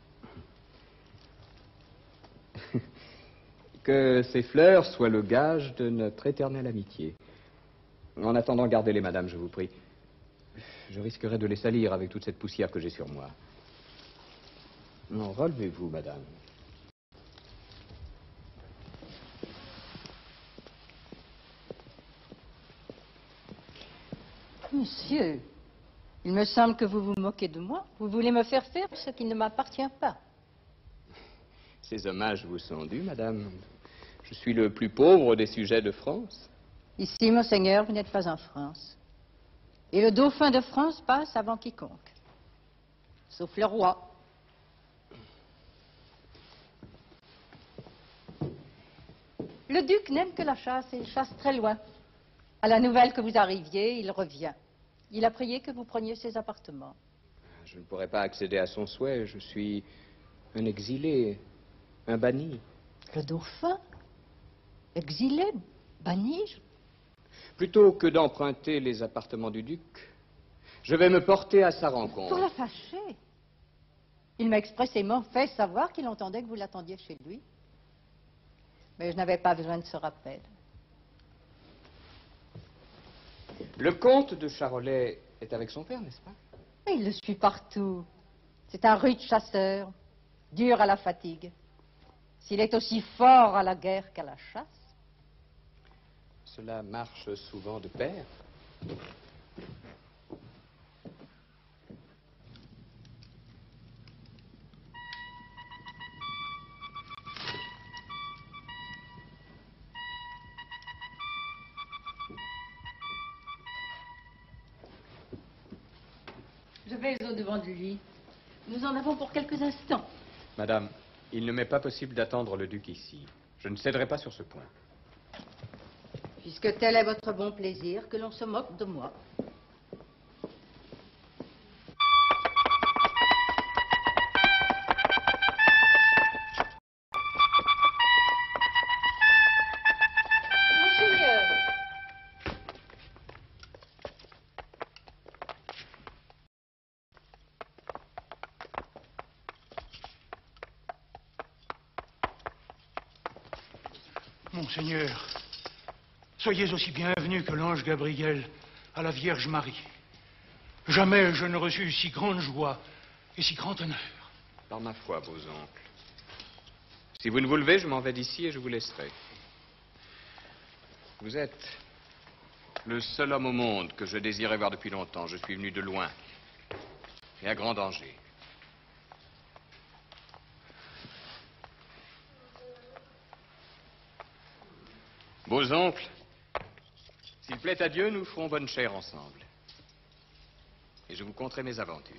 Que ces fleurs soient le gage de notre éternelle amitié. En attendant, gardez-les, madame, je vous prie. Je risquerais de les salir avec toute cette poussière que j'ai sur moi. Non, relevez-vous, madame. Monsieur, il me semble que vous vous moquez de moi. Vous voulez me faire faire ce qui ne m'appartient pas. Ces hommages vous sont dus, madame. Je suis le plus pauvre des sujets de France. Ici, monseigneur, vous n'êtes pas en France. Et le dauphin de France passe avant quiconque. Sauf le roi. Le duc n'aime que la chasse et il chasse très loin. À la nouvelle que vous arriviez, il revient. Il a prié que vous preniez ses appartements. Je ne pourrais pas accéder à son souhait. Je suis un exilé, un banni. Le dauphin? Exilé? Banni? Plutôt que d'emprunter les appartements du duc, je vais me porter à sa rencontre. Pour la fâcher. Il m'a expressément fait savoir qu'il entendait que vous l'attendiez chez lui. Mais je n'avais pas besoin de ce rappel. Le comte de Charolais est avec son père, n'est-ce pas? Il le suit partout. C'est un rude chasseur, dur à la fatigue. S'il est aussi fort à la guerre qu'à la chasse. Cela marche souvent de pair. Je vais au-devant de lui. Nous en avons pour quelques instants. Madame, il ne m'est pas possible d'attendre le duc ici. Je ne céderai pas sur ce point. Puisque tel est votre bon plaisir, que l'on se moque de moi. Monseigneur, soyez aussi bienvenu que l'ange Gabriel à la Vierge Marie. Jamais je ne reçus si grande joie et si grand honneur. Par ma foi, beaux oncles. Si vous ne vous levez, je m'en vais d'ici et je vous laisserai. Vous êtes le seul homme au monde que je désirais voir depuis longtemps. Je suis venu de loin et à grand danger. Beaux oncles, s'il plaît à Dieu, nous ferons bonne chère ensemble. Et je vous conterai mes aventures.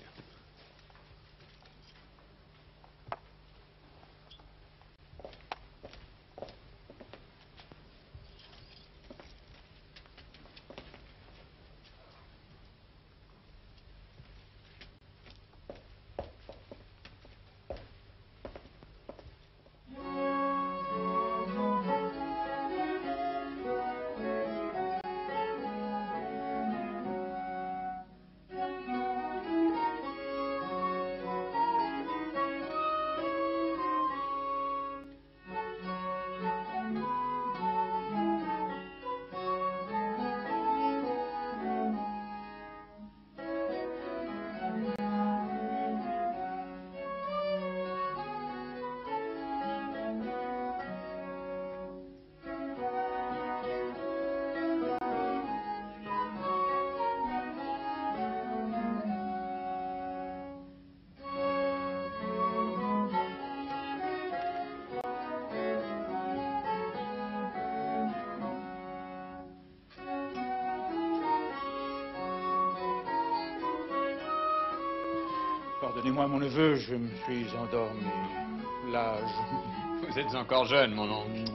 Pardonnez-moi, mon neveu, je me suis endormi. L'âge. Vous êtes encore jeune, mon oncle.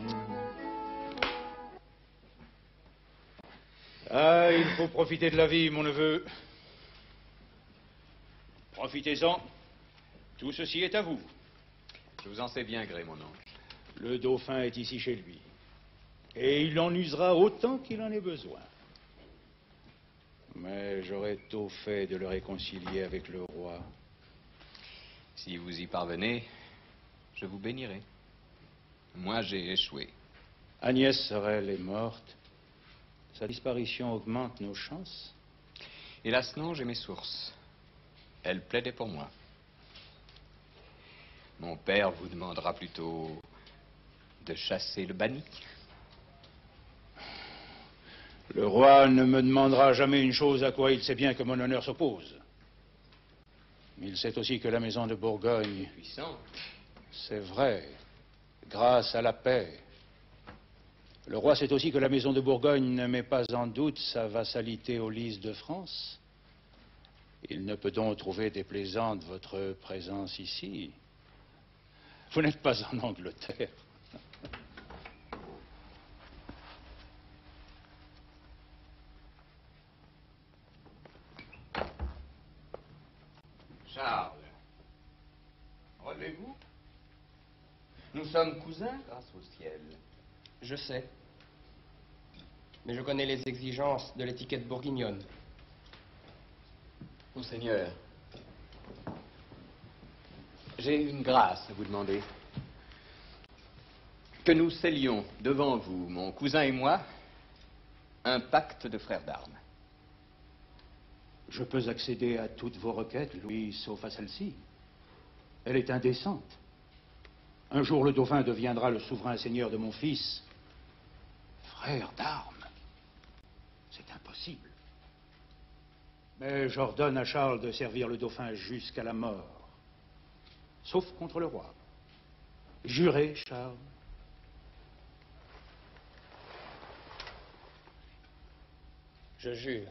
Ah, il faut profiter de la vie, mon neveu. Profitez-en. Tout ceci est à vous. Je vous en sais bien gré, mon oncle. Le dauphin est ici chez lui. Et il en usera autant qu'il en ait besoin. Mais j'aurais tôt fait de le réconcilier avec le roi. Si vous y parvenez, je vous bénirai. Moi, j'ai échoué. Agnès Sorel est morte. Sa disparition augmente nos chances. Hélas non, j'ai mes sources. Elle plaidait pour moi. Mon père vous demandera plutôt de chasser le banni. Le roi ne me demandera jamais une chose à quoi il sait bien que mon honneur s'oppose. Il sait aussi que la maison de Bourgogne... Puissante. C'est vrai, grâce à la paix. Le roi sait aussi que la maison de Bourgogne ne met pas en doute sa vassalité aux Lys de France. Il ne peut donc trouver déplaisante votre présence ici. Vous n'êtes pas en Angleterre. Charles, relevez-vous. Nous sommes cousins grâce au ciel. Je sais. Mais je connais les exigences de l'étiquette bourguignonne. Monseigneur, j'ai une grâce à vous demander. Que nous scellions devant vous, mon cousin et moi, un pacte de frères d'armes. Je peux accéder à toutes vos requêtes, Louis, sauf à celle-ci. Elle est indécente. Un jour, le dauphin deviendra le souverain seigneur de mon fils. Frère d'armes. C'est impossible. Mais j'ordonne à Charles de servir le dauphin jusqu'à la mort. Sauf contre le roi. Jurez, Charles. Je jure.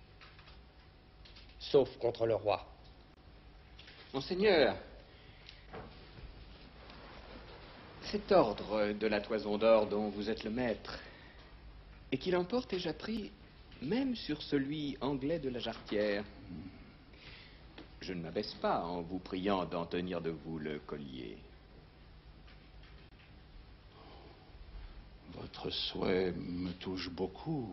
Sauf contre le roi. Monseigneur, cet ordre de la toison d'or dont vous êtes le maître, et qu'il emporte, ai-je appris, même sur celui anglais de la jarretière. Je ne m'abaisse pas en vous priant d'en tenir de vous le collier. Votre souhait me touche beaucoup.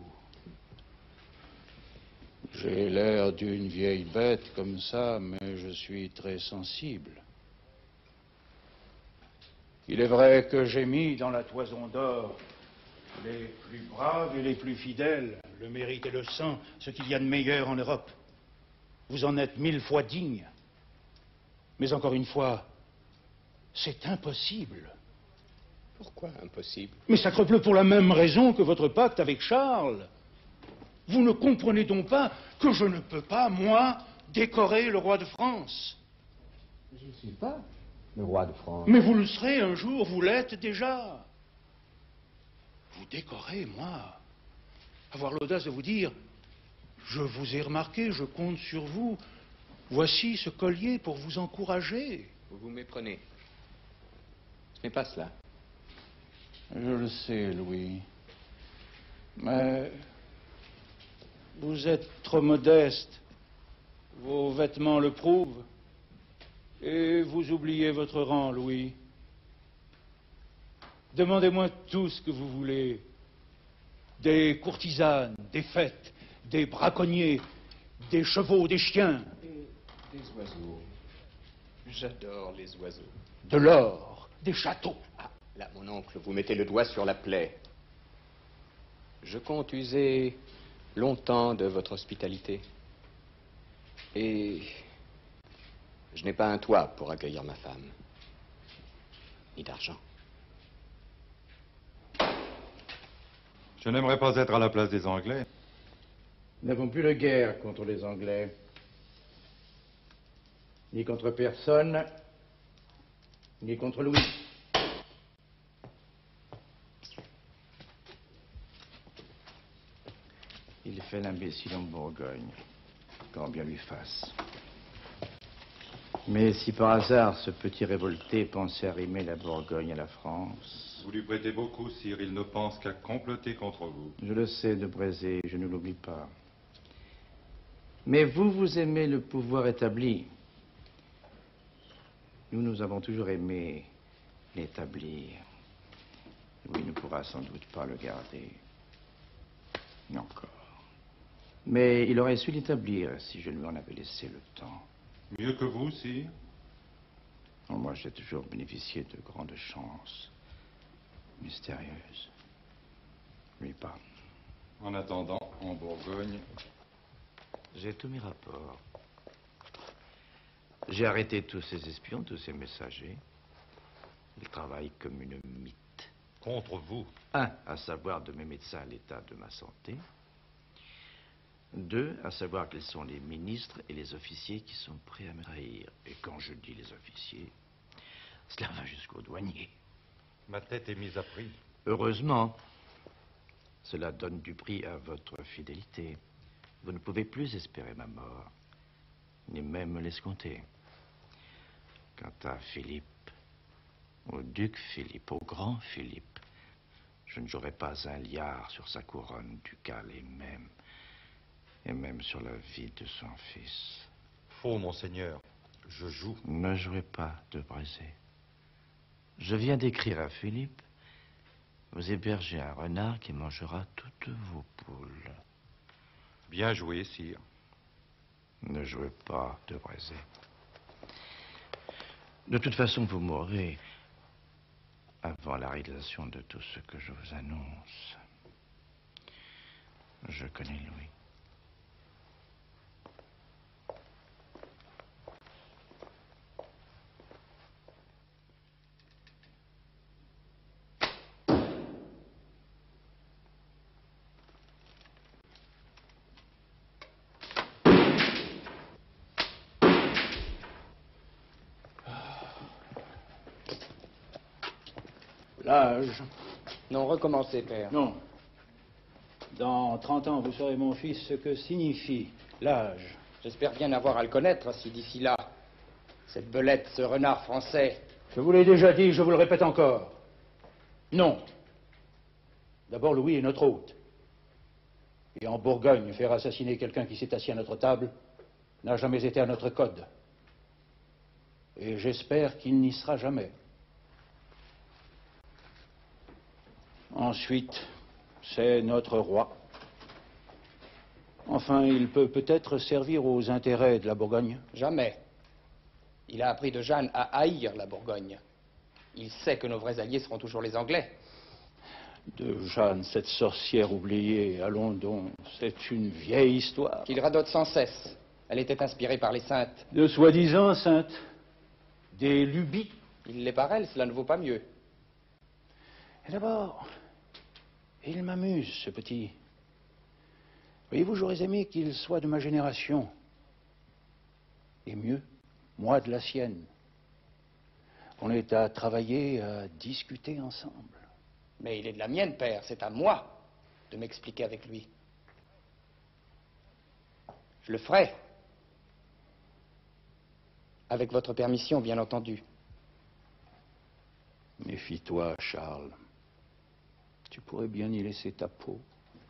J'ai l'air d'une vieille bête comme ça, mais je suis très sensible. Il est vrai que j'ai mis dans la toison d'or Les plus braves et les plus fidèles, le mérite et le sang, ce qu'il y a de meilleur en Europe. Vous en êtes 1000 fois dignes. Mais encore une fois, c'est impossible. Pourquoi impossible? Mais sacrebleu, pour la même raison que votre pacte avec Charles. Vous ne comprenez donc pas que je ne peux pas, moi, décorer le roi de France. Je ne suis pas le roi de France. Mais vous le serez un jour, vous l'êtes déjà. Vous décorez, moi. Avoir l'audace de vous dire, je vous ai remarqué, je compte sur vous. Voici ce collier pour vous encourager. Vous vous méprenez. Ce n'est pas cela. Je le sais, Louis. Mais vous êtes trop modeste. Vos vêtements le prouvent. Et vous oubliez votre rang, Louis. Demandez-moi tout ce que vous voulez. Des courtisanes, des fêtes, des braconniers, des chevaux, des chiens. Des oiseaux. J'adore les oiseaux. De l'or, des châteaux. Ah, là, mon oncle, vous mettez le doigt sur la plaie. Je compte user longtemps de votre hospitalité. Et je n'ai pas un toit pour accueillir ma femme. Ni d'argent. Je n'aimerais pas être à la place des Anglais. Nous n'avons plus de guerre contre les Anglais. Ni contre personne, ni contre Louis. Il fait l'imbécile en Bourgogne, quand bien lui fasse. Mais si par hasard ce petit révolté pensait arrimer la Bourgogne à la France... Vous lui prêtez beaucoup, sire. Il ne pense qu'à comploter contre vous. Je le sais, de Brézé, je ne l'oublie pas. Mais vous, vous aimez le pouvoir établi. Nous avons toujours aimé l'établir. Louis ne pourra sans doute pas le garder. Encore. Mais il aurait su l'établir si je lui en avais laissé le temps. Mieux que vous, sire? Moi, j'ai toujours bénéficié de grandes chances mystérieuses. Lui pas. En attendant, en Bourgogne... J'ai tous mes rapports. J'ai arrêté tous ces espions, tous ces messagers. Ils travaillent comme une mythe. Contre vous? 1, à savoir de mes médecins l'état de ma santé. 2, à savoir quels sont les ministres et les officiers qui sont prêts à me trahir. Et quand je dis les officiers, cela va jusqu'aux douaniers. Ma tête est mise à prix. Heureusement, cela donne du prix à votre fidélité. Vous ne pouvez plus espérer ma mort, ni même me l'escompter. Quant à Philippe, au duc Philippe, au grand Philippe, je ne jouerai pas un liard sur sa couronne ducale et même sur la vie de son fils. Faux, monseigneur. Je joue. Ne jouez pas, de Brézé. Je viens d'écrire à Philippe. Vous hébergez un renard qui mangera toutes vos poules. Bien joué, sire. Ne jouez pas, de Brézé. De toute façon, vous mourrez avant la réalisation de tout ce que je vous annonce. Je connais Louis. L'âge. Non, recommencez, père. Non. Dans 30 ans, vous saurez, mon fils, ce que signifie l'âge. J'espère bien avoir à le connaître si d'ici là, cette belette, ce renard français... Je vous l'ai déjà dit, je vous le répète encore. Non. D'abord, Louis est notre hôte. Et en Bourgogne, faire assassiner quelqu'un qui s'est assis à notre table n'a jamais été à notre code. Et j'espère qu'il n'y sera jamais. Ensuite, c'est notre roi. Enfin, il peut peut-être servir aux intérêts de la Bourgogne. Jamais. Il a appris de Jeanne à haïr la Bourgogne. Il sait que nos vrais alliés seront toujours les Anglais. De Jeanne, cette sorcière oubliée, allons donc, c'est une vieille histoire. Qu'il radote sans cesse. Elle était inspirée par les saintes. De soi-disant saintes. Des lubies. Il l'est par elle, cela ne vaut pas mieux. Et d'abord, il m'amuse, ce petit. Voyez-vous, j'aurais aimé qu'il soit de ma génération. Et mieux, moi de la sienne. On est à travailler, à discuter ensemble. Mais il est de la mienne, père. C'est à moi de m'expliquer avec lui. Je le ferai. Avec votre permission, bien entendu. Méfie-toi, Charles. Tu pourrais bien y laisser ta peau.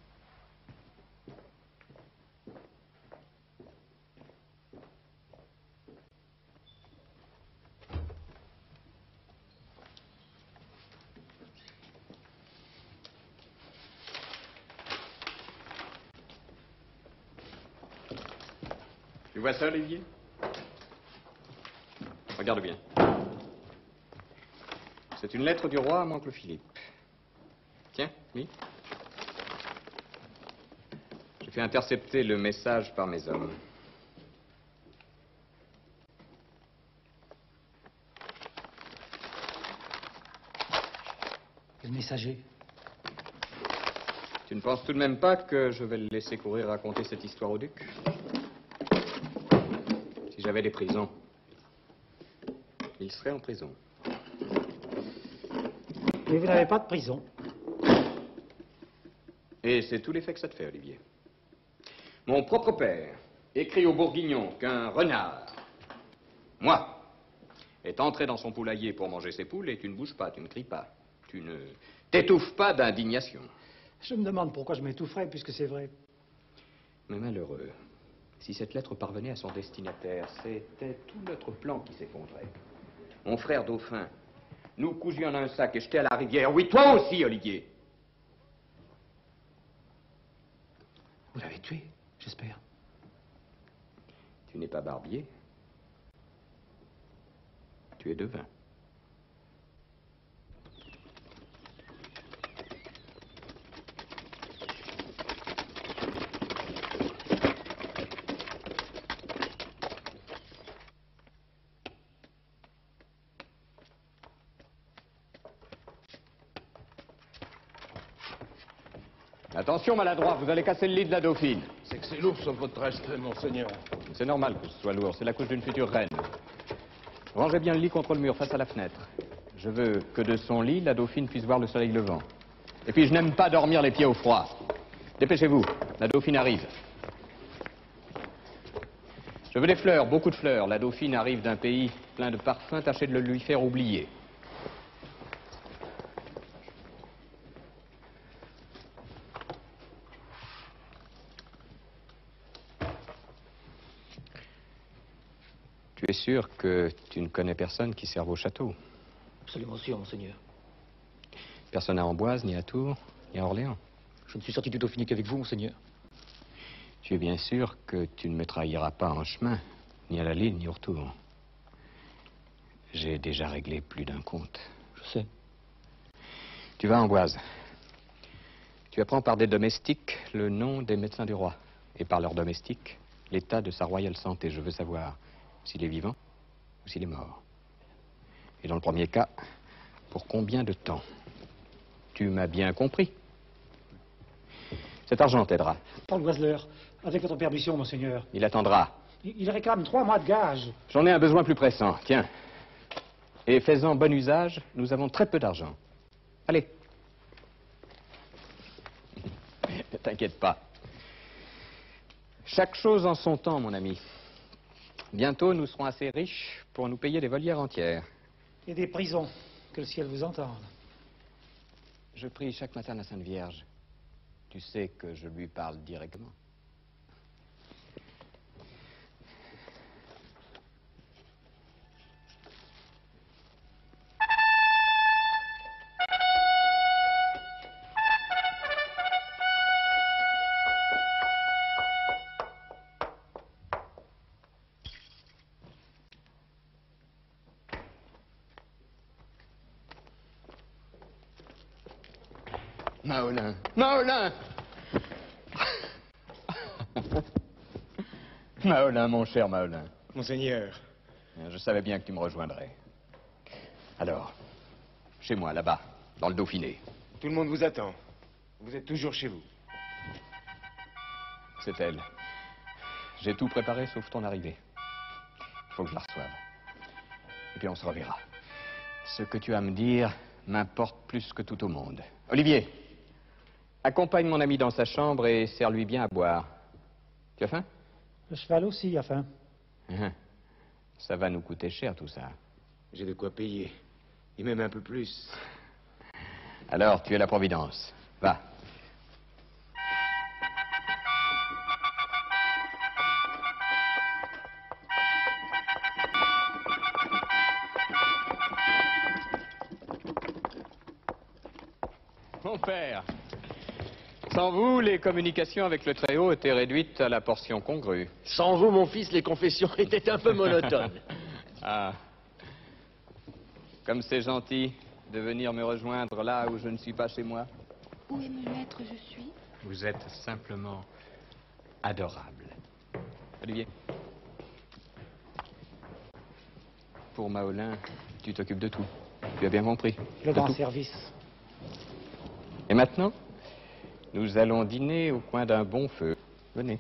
Tu vois ça, Olivier? Regarde bien. C'est une lettre du roi à mon oncle Philippe. Tiens, oui. J'ai fait intercepter le message par mes hommes. Quel messager? Tu ne penses tout de même pas que je vais le laisser courir raconter cette histoire au duc? Si j'avais des prisons, il serait en prison. Mais vous n'avez pas de prison. Et c'est tout l'effet que ça te fait, Olivier. Mon propre père écrit au Bourguignon qu'un renard, moi, est entré dans son poulailler pour manger ses poules et tu ne bouges pas, tu ne cries pas. Tu ne t'étouffes pas d'indignation. Je me demande pourquoi je m'étoufferais, puisque c'est vrai. Mais malheureux, si cette lettre parvenait à son destinataire, c'était tout notre plan qui s'effondrait. Mon frère dauphin, nous cousions en un sac et jetés à la rivière. Oui, toi aussi, Olivier. Vous l'avez tué, j'espère. Tu n'es pas barbier. Tu es devin. Attention, maladroit, vous allez casser le lit de la dauphine. C'est que c'est lourd sur votre respect, monseigneur. C'est normal que ce soit lourd, c'est la couche d'une future reine. Rangez bien le lit contre le mur, face à la fenêtre. Je veux que de son lit, la dauphine puisse voir le soleil levant. Et puis je n'aime pas dormir les pieds au froid. Dépêchez-vous, la dauphine arrive. Je veux des fleurs, beaucoup de fleurs. La dauphine arrive d'un pays plein de parfums, tâchez de le lui faire oublier. Tu es sûr que tu ne connais personne qui serve au château? Absolument sûr, monseigneur. Personne à Amboise, ni à Tours, ni à Orléans? Je ne suis sorti du Dauphiné qu'avec vous, monseigneur. Tu es bien sûr que tu ne me trahiras pas en chemin, ni à l'aller, ni au retour. J'ai déjà réglé plus d'un compte. Je sais. Tu vas à Amboise. Tu apprends par des domestiques le nom des médecins du roi. Et par leurs domestiques, l'état de sa royale santé. Je veux savoir s'il est vivant ou s'il est mort. Et dans le premier cas, pour combien de temps? Tu m'as bien compris. Cet argent t'aidera. Paul Wasler, avec votre permission, monseigneur. Il attendra. Il réclame 3 mois de gage. J'en ai un besoin plus pressant. Tiens. Et faisant bon usage, nous avons très peu d'argent. Allez. Ne t'inquiète pas. Chaque chose en son temps, mon ami. Bientôt, nous serons assez riches pour nous payer des volières entières. Et des prisons. Que le ciel vous entende. Je prie chaque matin la Sainte Vierge. Tu sais que je lui parle directement. Maholin, Maholin! Maholin, mon cher Maholin. Monseigneur. Je savais bien que tu me rejoindrais. Alors, chez moi, là-bas, dans le Dauphiné. Tout le monde vous attend. Vous êtes toujours chez vous. C'est elle. J'ai tout préparé sauf ton arrivée. Il faut que je la reçoive. Et puis on se reverra. Ce que tu as à me dire m'importe plus que tout au monde. Olivier, accompagne mon ami dans sa chambre et sers-lui bien à boire. Tu as faim? Le cheval aussi a faim. Ça va nous coûter cher tout ça. J'ai de quoi payer. Et même un peu plus. Alors, tu es la Providence. Va. Mon père, sans vous, les communications avec le Très-Haut étaient réduites à la portion congrue. Sans vous, mon fils, les confessions étaient un peu monotones. Ah. Comme c'est gentil de venir me rejoindre là où je ne suis pas chez moi. Où est mon maître, je suis? Vous êtes simplement adorable. Olivier. Pour Maholin, tu t'occupes de tout. Tu as bien compris. Le De grand tout. service. Et maintenant, nous allons dîner au coin d'un bon feu. Venez.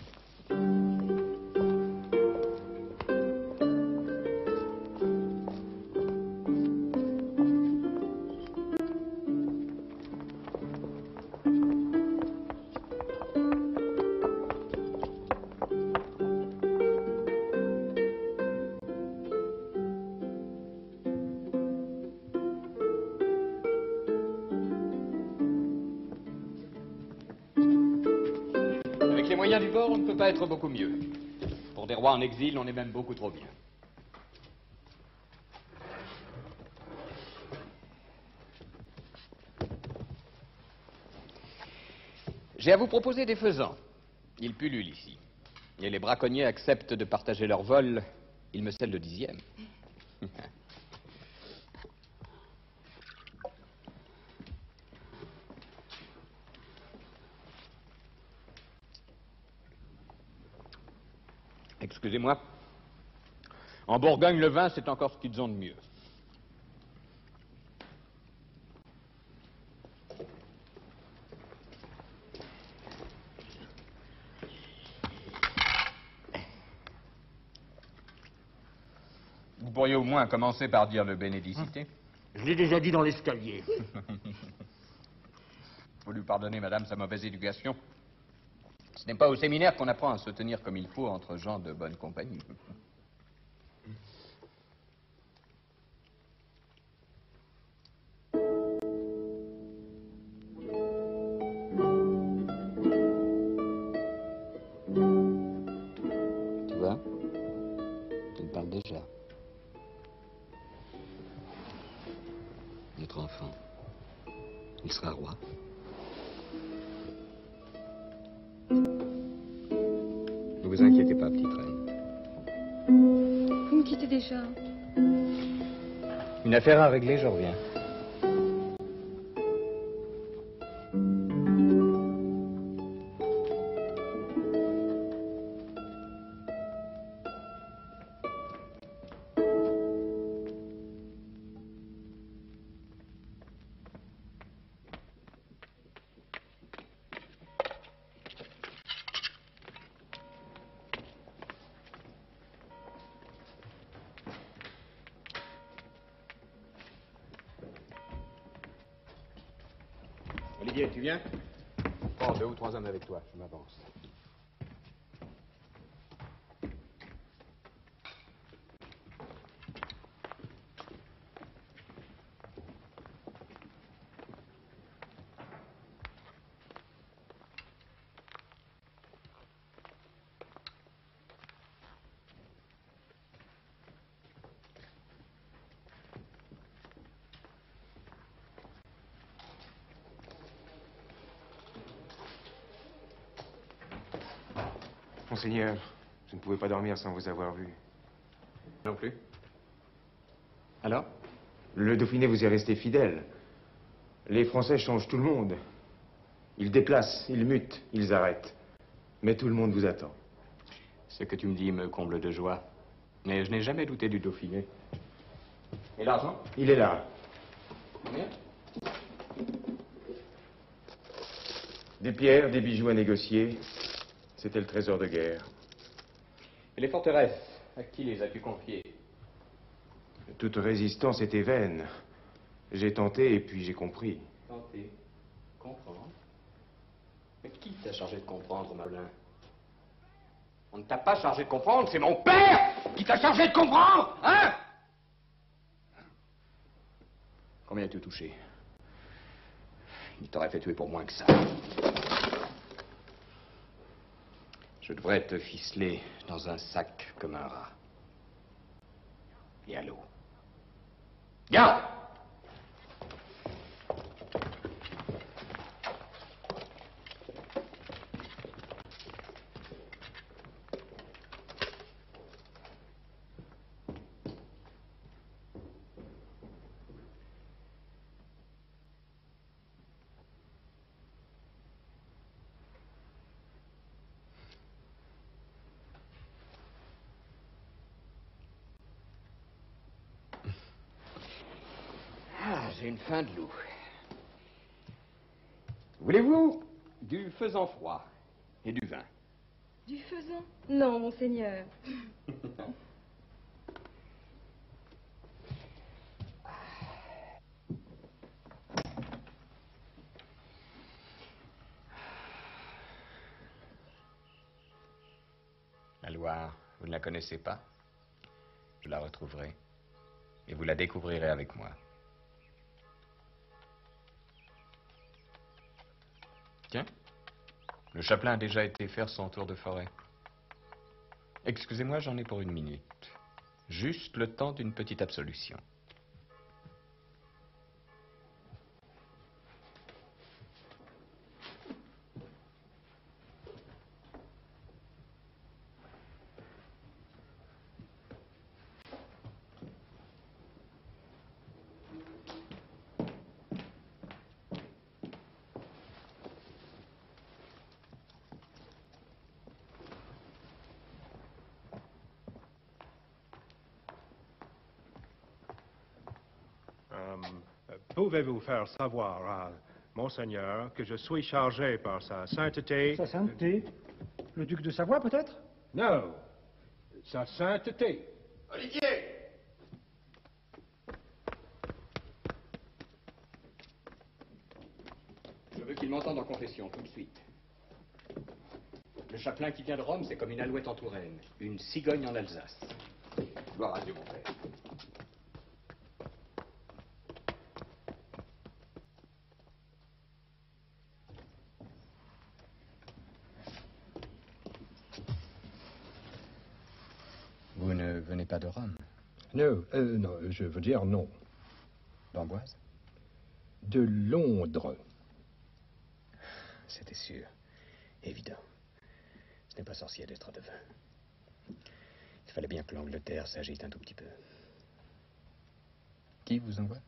Avec les moyens du bord, on ne peut pas être beaucoup mieux. Pour des rois en exil, on est même beaucoup trop bien. J'ai à vous proposer des faisans. Ils pullulent ici. Et les braconniers acceptent de partager leur vol. Ils me scellent le 10e. Excusez-moi. En Bourgogne, le vin, c'est encore ce qu'ils ont de mieux. Vous pourriez au moins commencer par dire le bénédicité. Je l'ai déjà dit dans l'escalier. Faut lui pardonner, madame, sa mauvaise éducation. Ce n'est pas au séminaire qu'on apprend à se tenir comme il faut entre gens de bonne compagnie. Tu vois, tu me parles déjà. Notre enfant, il sera roi. Ne vous inquiétez pas, petite reine. Vous me quittez déjà. Une affaire à régler, je reviens. Olivier, tu viens? Prends 2 ou 3 hommes avec toi, je m'avance. Monseigneur, je ne pouvais pas dormir sans vous avoir vu. Non plus. Alors? Le Dauphiné vous est resté fidèle. Les Français changent tout le monde. Ils déplacent, ils mutent, ils arrêtent. Mais tout le monde vous attend. Ce que tu me dis me comble de joie. Mais je n'ai jamais douté du Dauphiné. Et l'argent? Il est là. Combien? Des pierres, des bijoux à négocier. C'était le trésor de guerre. Et les forteresses, à qui les as-tu confiées? Toute résistance était vaine. J'ai tenté et puis j'ai compris. Tenter. Comprendre. Mais qui t'a chargé de comprendre, Malin? On ne t'a pas chargé de comprendre, c'est mon père qui t'a chargé de comprendre, hein? Combien as-tu touché? Il t'aurait fait tuer pour moins que ça. Je devrais te ficeler dans un sac comme un rat. Et à l'eau. Garde! J'ai une faim de loup. Voulez-vous du faisan froid et du vin? Du faisan? Non, monseigneur. La Loire, vous ne la connaissez pas? Je la retrouverai et vous la découvrirez avec moi. Tiens, le chapelain a déjà été faire son tour de forêt. Excusez-moi, j'en ai pour 1 minute. Juste le temps d'une petite absolution. Pouvez-vous faire savoir à Monseigneur que je suis chargé par sa sainteté... Sa sainteté? Le duc de Savoie, peut-être? Non, sa sainteté. Olivier! Je veux qu'il m'entende en confession, tout de suite. Le chapelain qui vient de Rome, c'est comme une alouette en Touraine, une cigogne en Alsace. Gloire à Dieu, mon père. Vous ne venez pas de Rome? Non, non, je veux dire non. D'Amboise? De Londres. C'était sûr. Évident. Ce n'est pas sorcier d'être devin. Il fallait bien que l'Angleterre s'agite un tout petit peu. Qui vous envoie?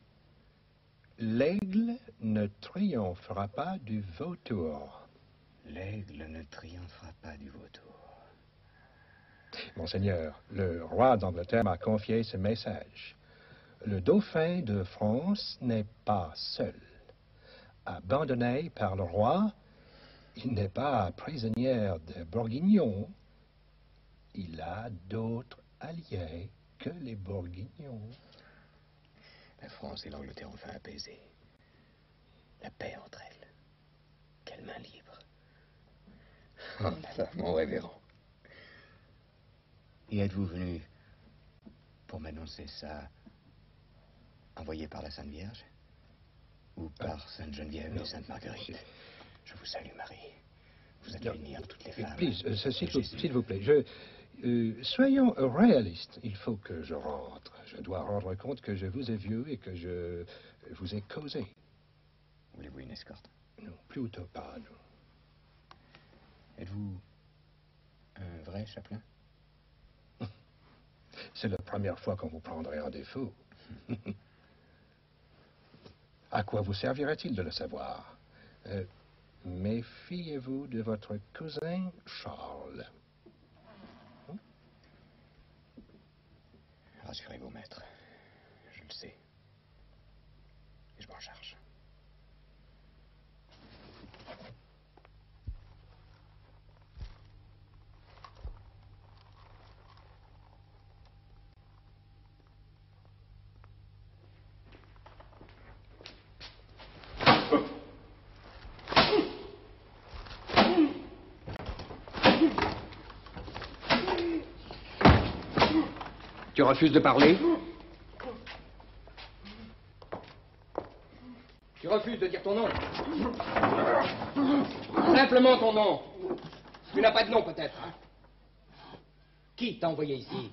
L'aigle ne triomphera pas du vautour. L'aigle ne triomphera pas du vautour. Monseigneur, le roi d'Angleterre m'a confié ce message. Le dauphin de France n'est pas seul. Abandonné par le roi, il n'est pas prisonnier des Bourguignons. Il a d'autres alliés que les Bourguignons. La France et l'Angleterre ont enfin apaisé. La paix entre elles. Quelle main libre. Oh là là, mon révérend. Et êtes-vous venu pour m'annoncer ça, envoyé par la Sainte Vierge? Ou par Sainte Geneviève et Sainte Marguerite? Je vous salue, Marie. Vous êtes la lumière de toutes les femmes. S'il vous plaît, soyons réalistes. Il faut que je rentre. Je dois rendre compte que je vous ai vu et que je vous ai causé. Voulez-vous une escorte? Non, plutôt pas, non. Êtes-vous un vrai chapelain? C'est la première fois qu'on vous prendrait en défaut. À quoi vous servirait-il de le savoir? Méfiez-vous de votre cousin Charles. Rassurez-vous, maître. Je le sais. Et je m'en charge. Tu refuses de parler? Tu refuses de dire ton nom? Simplement ton nom. Tu n'as pas de nom, peut-être. Qui t'a envoyé ici?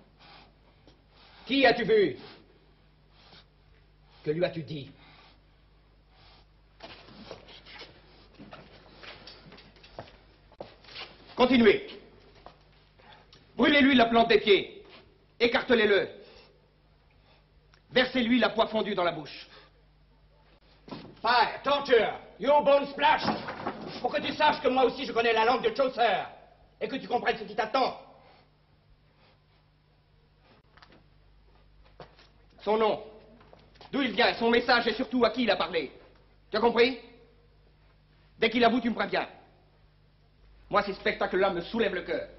Qui as-tu vu? Que lui as-tu dit? Continuez. Brûlez-lui la plante des pieds. Écartelez-le. Versez-lui la poix fondue dans la bouche. Fire, torture, your bones splashed. Pour que tu saches que moi aussi je connais la langue de Chaucer. Et que tu comprennes ce qui t'attend. Son nom. D'où il vient, son message et surtout à qui il a parlé. Tu as compris? Dès qu'il avoue, tu me préviens. Moi, ces spectacles-là me soulèvent le cœur.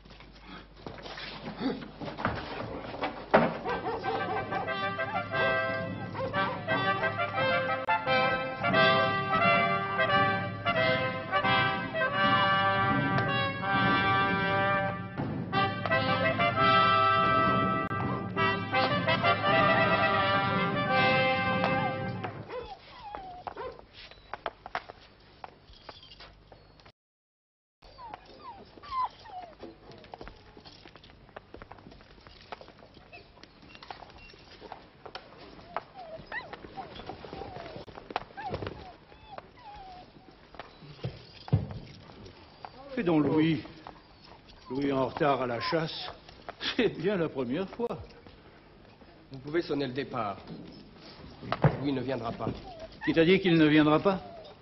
Et donc Louis en retard à la chasse, c'est bien la première fois. Vous pouvez sonner le départ. Louis ne viendra pas. Qui t'a dit qu'il ne viendra pas?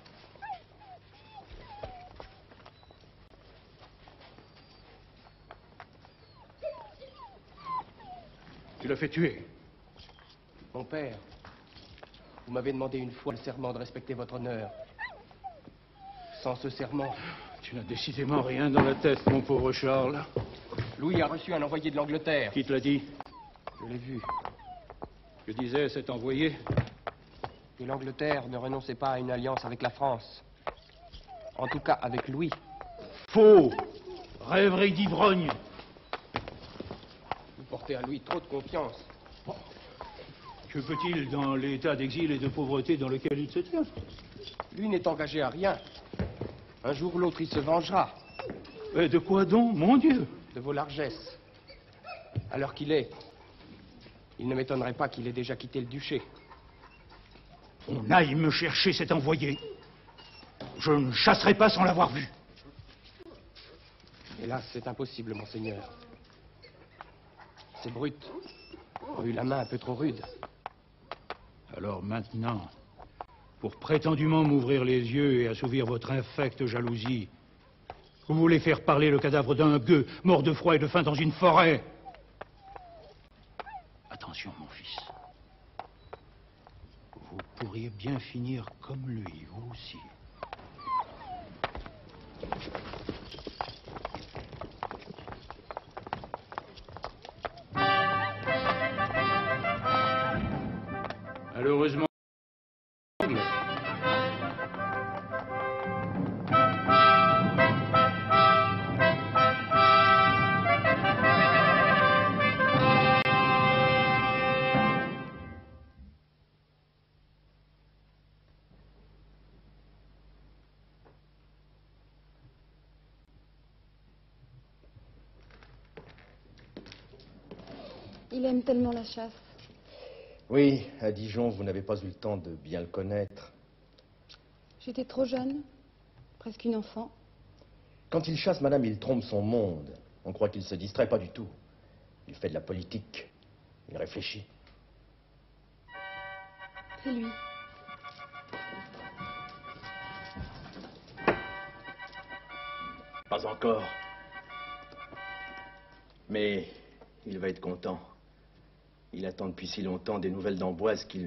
Tu l'as fait tuer. Mon père, vous m'avez demandé une fois le serment de respecter votre honneur. Sans ce serment... Tu n'as décidément rien dans la tête, mon pauvre Charles. Louis a reçu un envoyé de l'Angleterre. Qui te l'a dit? Je l'ai vu. Je disais, cet envoyé? Et l'Angleterre ne renonçait pas à une alliance avec la France. En tout cas, avec Louis. Faux! Rêverie d'ivrogne! Vous portez à Louis trop de confiance. Que peut-il dans l'état d'exil et de pauvreté dans lequel il se tient? Lui n'est engagé à rien. Un jour ou l'autre, il se vengera. Et de quoi donc, mon Dieu? De vos largesses. À l'heure qu'il est, il ne m'étonnerait pas qu'il ait déjà quitté le duché. On aille me chercher cet envoyé. Je ne chasserai pas sans l'avoir vu. Hélas, c'est impossible, monseigneur. Ces brutes ont eu la main un peu trop rude. Alors maintenant, pour prétendument m'ouvrir les yeux et assouvir votre infecte jalousie, vous voulez faire parler le cadavre d'un gueux mort de froid et de faim dans une forêt. Attention, mon fils. Vous pourriez bien finir comme lui, vous aussi. Malheureusement, Il aime tellement la chasse. Oui, à Dijon, vous n'avez pas eu le temps de bien le connaître. J'étais trop jeune, presque une enfant. Quand il chasse, madame, il trompe son monde. On croit qu'il se distrait pas du tout. Il fait de la politique. Il réfléchit. C'est lui. Pas encore. Mais il va être content. Il attend depuis si longtemps des nouvelles d'Amboise qu'il...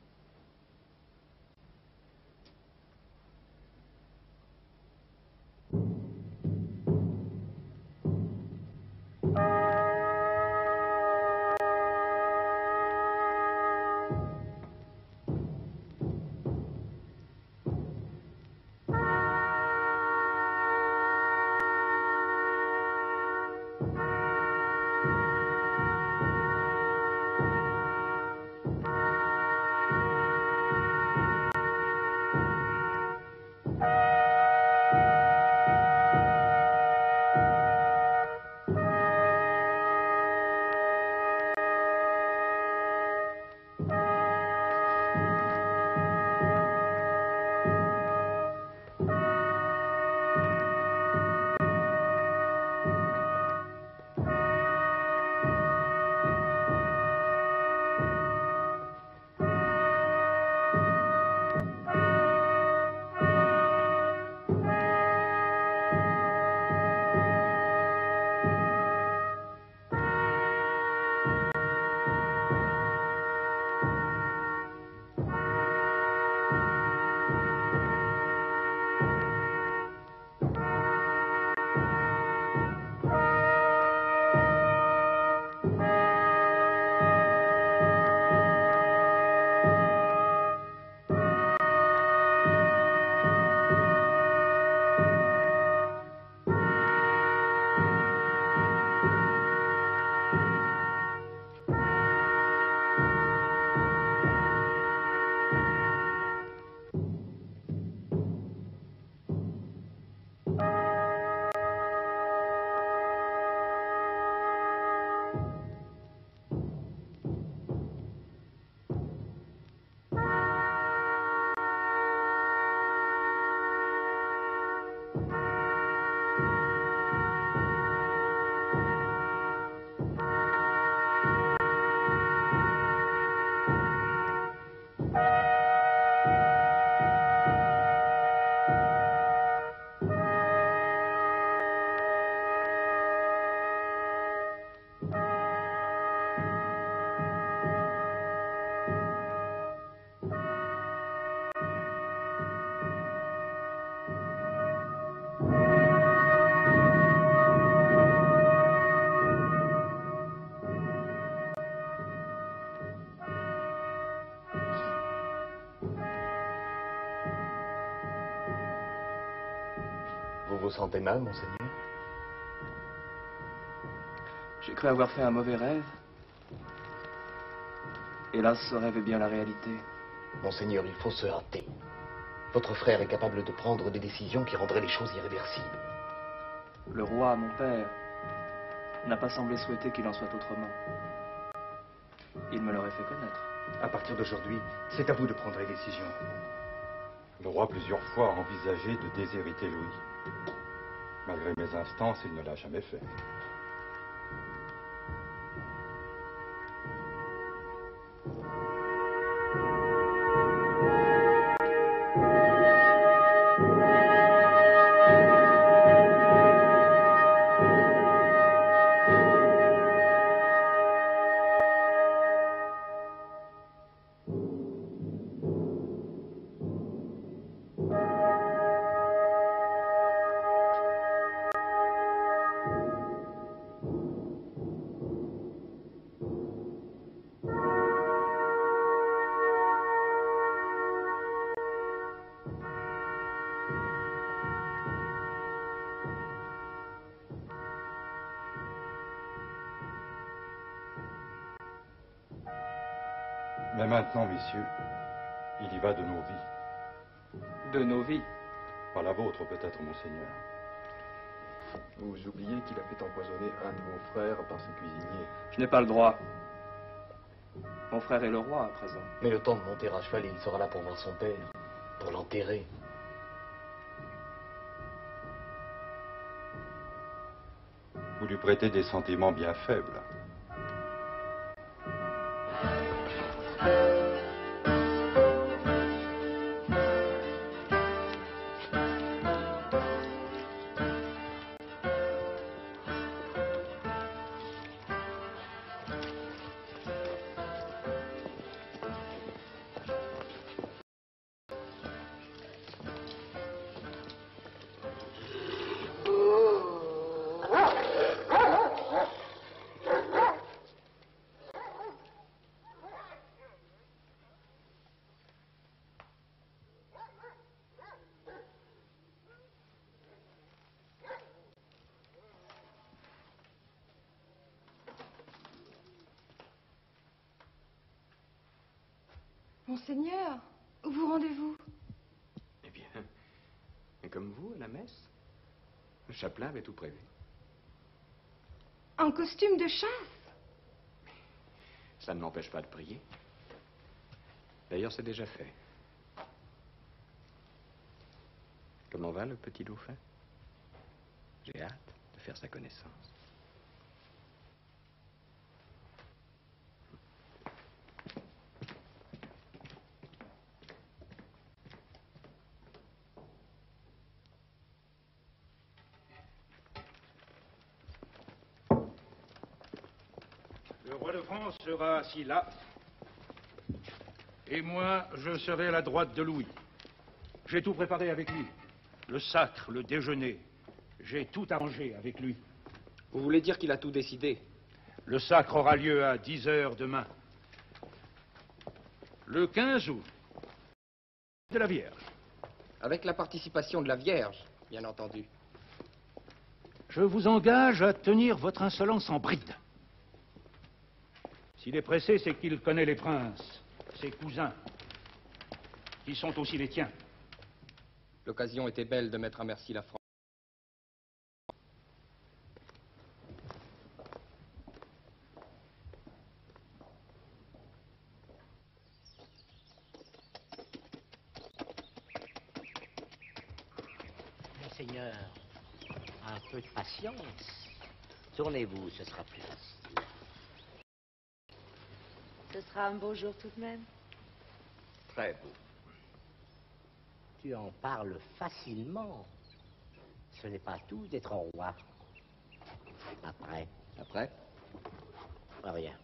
Vous vous sentez mal, monseigneur? J'ai cru avoir fait un mauvais rêve. Hélas, ce rêve est bien la réalité. Monseigneur, il faut se hâter. Votre frère est capable de prendre des décisions qui rendraient les choses irréversibles. Le roi, mon père, n'a pas semblé souhaiter qu'il en soit autrement. Il me l'aurait fait connaître. À partir d'aujourd'hui, c'est à vous de prendre les décisions. Le roi plusieurs fois a envisagé de déshériter Louis. Malgré mes instances, il ne l'a jamais fait. Mais maintenant, messieurs, il y va de nos vies. De nos vies? Pas la vôtre, peut-être, monseigneur. Vous oubliez qu'il a fait empoisonner un de vos frères par ses cuisiniers. Je n'ai pas le droit. Mon frère est le roi à présent. Mais le temps de monter à cheval, il sera là pour voir son père, pour l'enterrer. Vous lui prêtez des sentiments bien faibles. Monseigneur, où vous rendez-vous? Eh bien, comme vous, à la messe. Le chapelain avait tout prévu. En costume de chasse? Ça ne m'empêche pas de prier. D'ailleurs, c'est déjà fait. Comment va le petit dauphin? J'ai hâte de faire sa connaissance. Le roi de France sera assis là. Et moi, je serai à la droite de Louis. J'ai tout préparé avec lui. Le sacre, le déjeuner. J'ai tout arrangé avec lui. Vous voulez dire qu'il a tout décidé? Le sacre aura lieu à 10 heures demain. Le 15 août. De la Vierge. Avec la participation de la Vierge, bien entendu. Je vous engage à tenir votre insolence en bride. S'il est pressé, c'est qu'il connaît les princes, ses cousins, qui sont aussi les tiens. L'occasion était belle de mettre à merci la France. Monseigneur, un peu de patience. Tournez-vous, ce sera plus facile. Ce sera un beau jour tout de même. Très beau. Tu en parles facilement. Ce n'est pas tout d'être roi. Après? Après? Rien.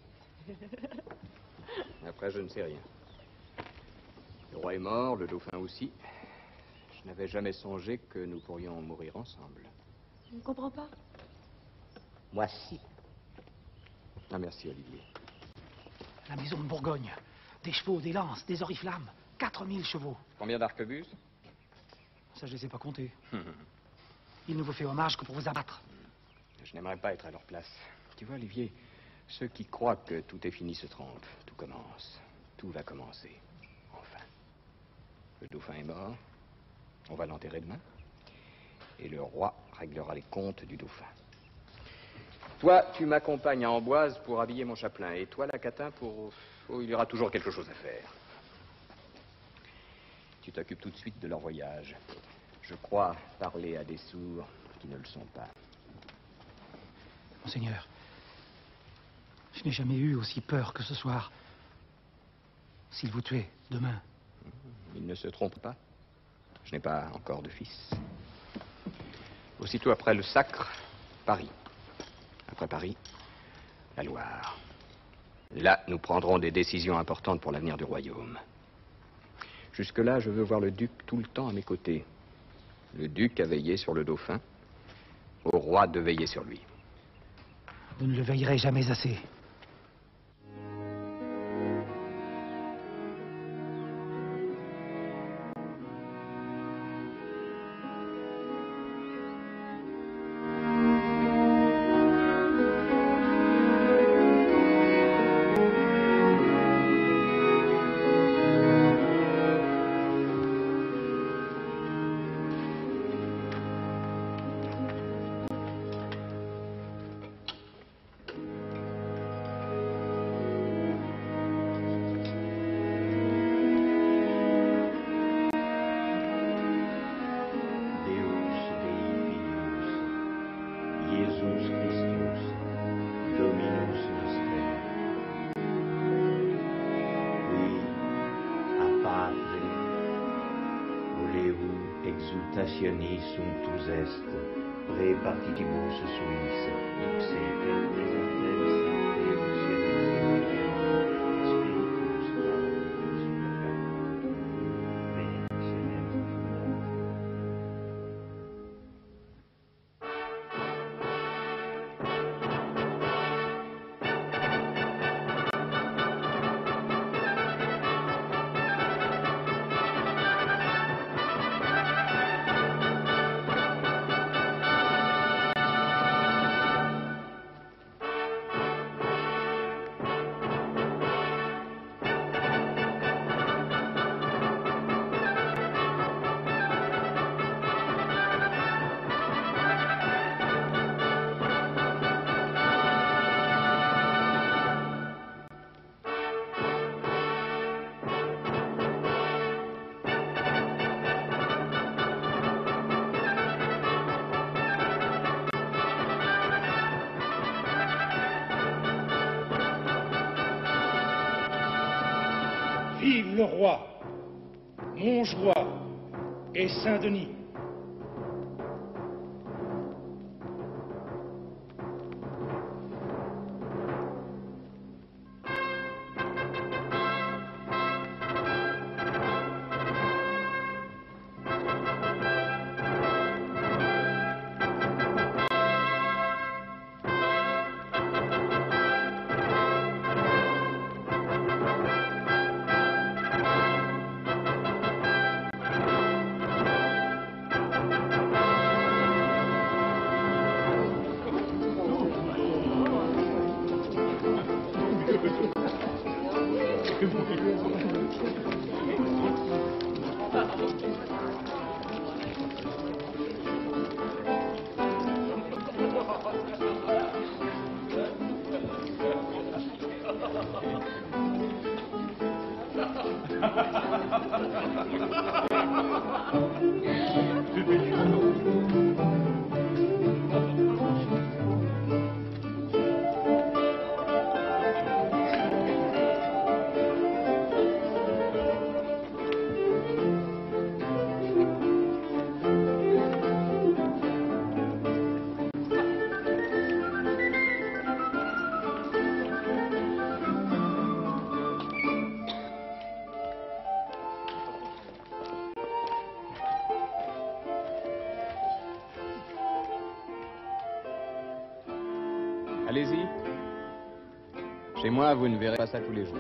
Après, je ne sais rien. Le roi est mort, le dauphin aussi. Je n'avais jamais songé que nous pourrions mourir ensemble. Je ne comprends pas. Moi, si. Ah, merci, Olivier. La maison de Bourgogne. Des chevaux, des lances, des oriflammes. 4000 chevaux. Combien d'arquebuses? Ça, je les ai pas comptés. Il ne vous fait hommage que pour vous abattre. Je n'aimerais pas être à leur place. Tu vois, Olivier, ceux qui croient que tout est fini se trompent. Tout commence. Tout va commencer. Enfin. Le dauphin est mort. On va l'enterrer demain. Et le roi réglera les comptes du dauphin. Toi, tu m'accompagnes à Amboise pour habiller mon chapelain. Et toi, Lacatin, pour... Oh, il y aura toujours quelque chose à faire. Tu t'occupes tout de suite de leur voyage. Je crois parler à des sourds qui ne le sont pas. Monseigneur, je n'ai jamais eu aussi peur que ce soir. S'il vous tuait demain. Il ne se trompe pas. Je n'ai pas encore de fils. Aussitôt après le sacre, Paris. Après Paris, la Loire. Là, nous prendrons des décisions importantes pour l'avenir du royaume. Jusque-là, je veux voir le duc tout le temps à mes côtés. Le duc a veillé sur le dauphin. Au roi de veiller sur lui. Vous ne le veillerez jamais assez. exultationis sunt est, prepartitibus suis, dux et presentes spiritus Vive le roi, Montjoie et Saint-Denis. Allez-y. Chez moi, vous ne verrez pas ça tous les jours.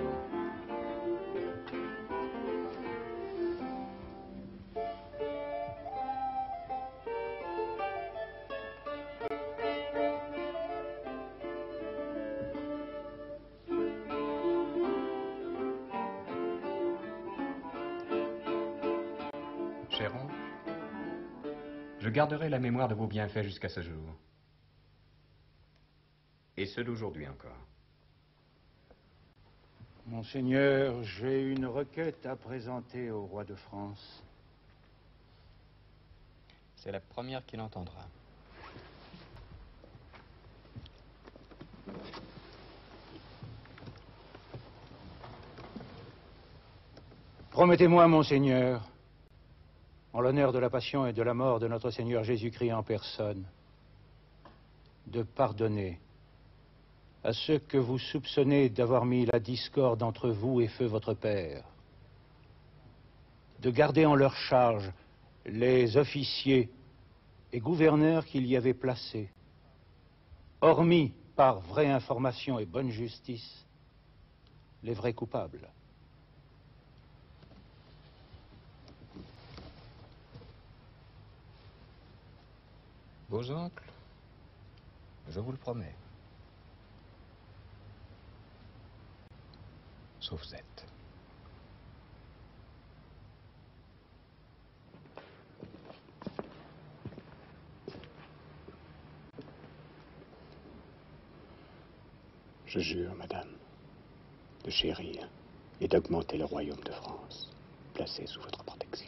Chéron, je garderai la mémoire de vos bienfaits jusqu'à ce jour. Et ce d'aujourd'hui encore. Monseigneur, j'ai une requête à présenter au roi de France. C'est la première qu'il entendra. Promettez-moi, Monseigneur, en l'honneur de la passion et de la mort de notre Seigneur Jésus-Christ en personne, de pardonner à ceux que vous soupçonnez d'avoir mis la discorde entre vous et feu votre père, de garder en leur charge les officiers et gouverneurs qu'il y avait placés, hormis par vraie information et bonne justice, les vrais coupables. Vos oncles, je vous le promets. Sauf Z. Je jure, madame, de chérir et d'augmenter le royaume de France, placé sous votre protection.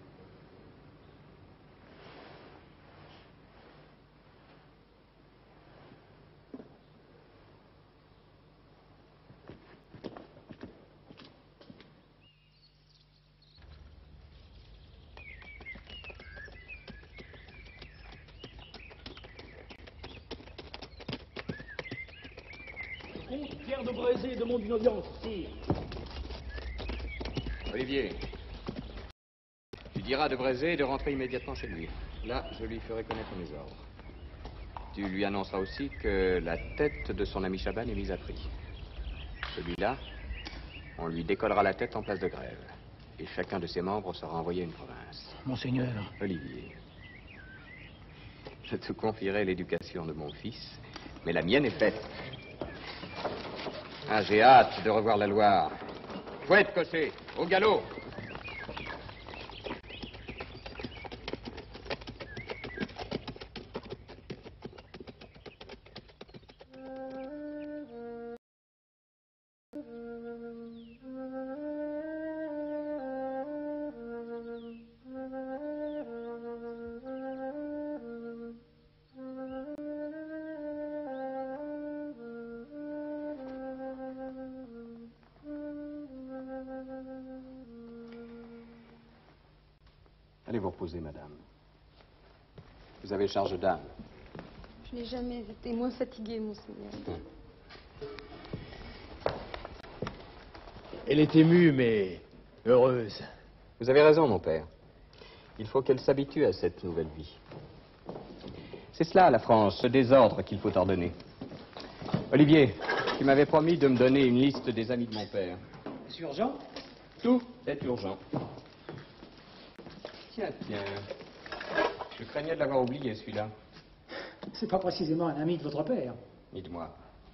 Comte Pierre de Brézé demande une audience, sire. Olivier, tu diras de Brézé de rentrer immédiatement chez lui. Là, je lui ferai connaître mes ordres. Tu lui annonceras aussi que la tête de son ami Chaban est mise à prix. Celui-là, on lui décollera la tête en place de Grève. Et chacun de ses membres sera envoyé à une province. Monseigneur. Olivier, je te confierai l'éducation de mon fils, mais la mienne est faite. Ah, j'ai hâte de revoir la Loire. Fouette, cocher, au galop. Allez vous reposer, madame. Vous avez charge d'âme. Je n'ai jamais été moins fatiguée, monseigneur. Elle est émue, mais heureuse. Vous avez raison, mon père. Il faut qu'elle s'habitue à cette nouvelle vie. C'est cela, la France, ce désordre qu'il faut ordonner. Olivier, tu m'avais promis de me donner une liste des amis de mon père. C'est urgent? Tout est urgent. Tiens, tiens. Je craignais de l'avoir oublié, celui-là. C'est pas précisément un ami de votre père. Dites-moi.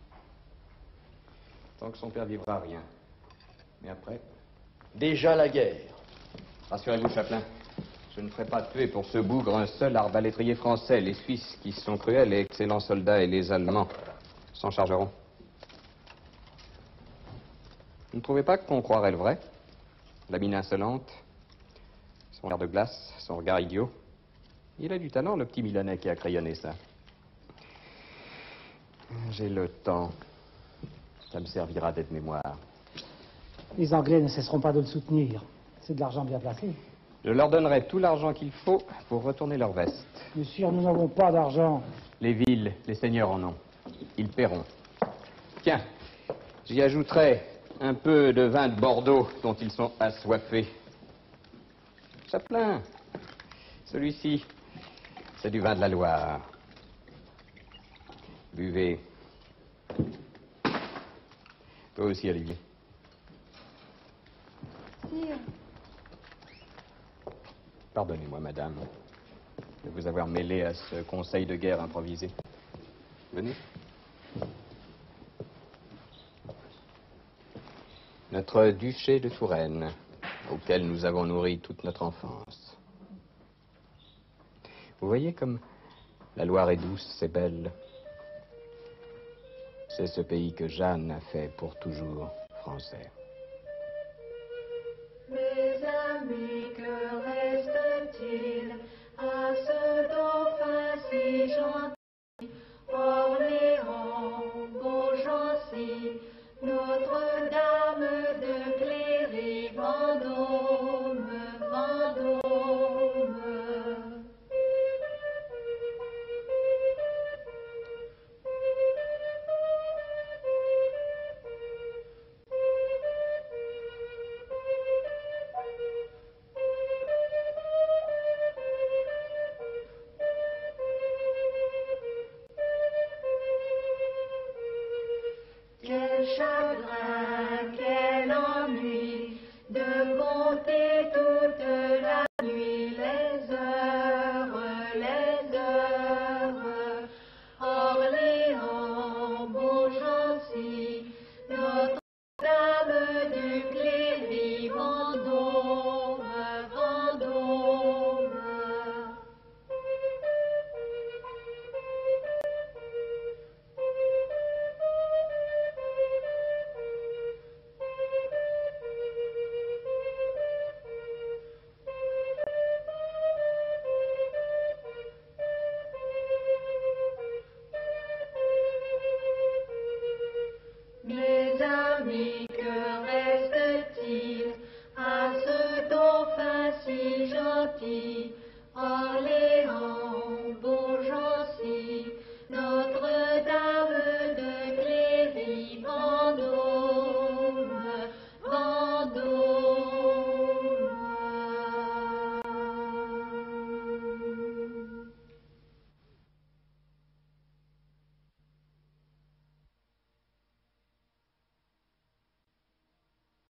Tant que son père vivra, rien. Mais après? Déjà la guerre. Rassurez-vous, Chapelain. Je ne ferai pas tuer pour ce bougre un seul arbalétrier français. Les Suisses, qui sont cruels et excellents soldats, et les Allemands s'en chargeront. Vous ne trouvez pas qu'on croirait le vrai? La mine insolente, son air de glace, son regard idiot. Il a du talent, le petit Milanais qui a crayonné ça. J'ai le temps. Ça me servira d'aide-mémoire. Les Anglais ne cesseront pas de le soutenir. C'est de l'argent bien placé. Je leur donnerai tout l'argent qu'il faut pour retourner leur veste. Monsieur, nous n'avons pas d'argent. Les villes, les seigneurs en ont. Ils paieront. Tiens, j'y ajouterai un peu de vin de Bordeaux dont ils sont assoiffés. Chapelain, celui-ci, c'est du vin de la Loire. Buvez. Toi aussi, Olivier. Sire, Pardonnez-moi, madame, de vous avoir mêlé à ce conseil de guerre improvisé. Venez. Notre duché de Touraine, auquel nous avons nourri toute notre enfance. Vous voyez comme la Loire est douce, c'est belle. C'est ce pays que Jeanne a fait pour toujours français. Mes amis, que reste-t-il à ce dauphin si gentil? Orléans, Beaugency, Notre-Dame.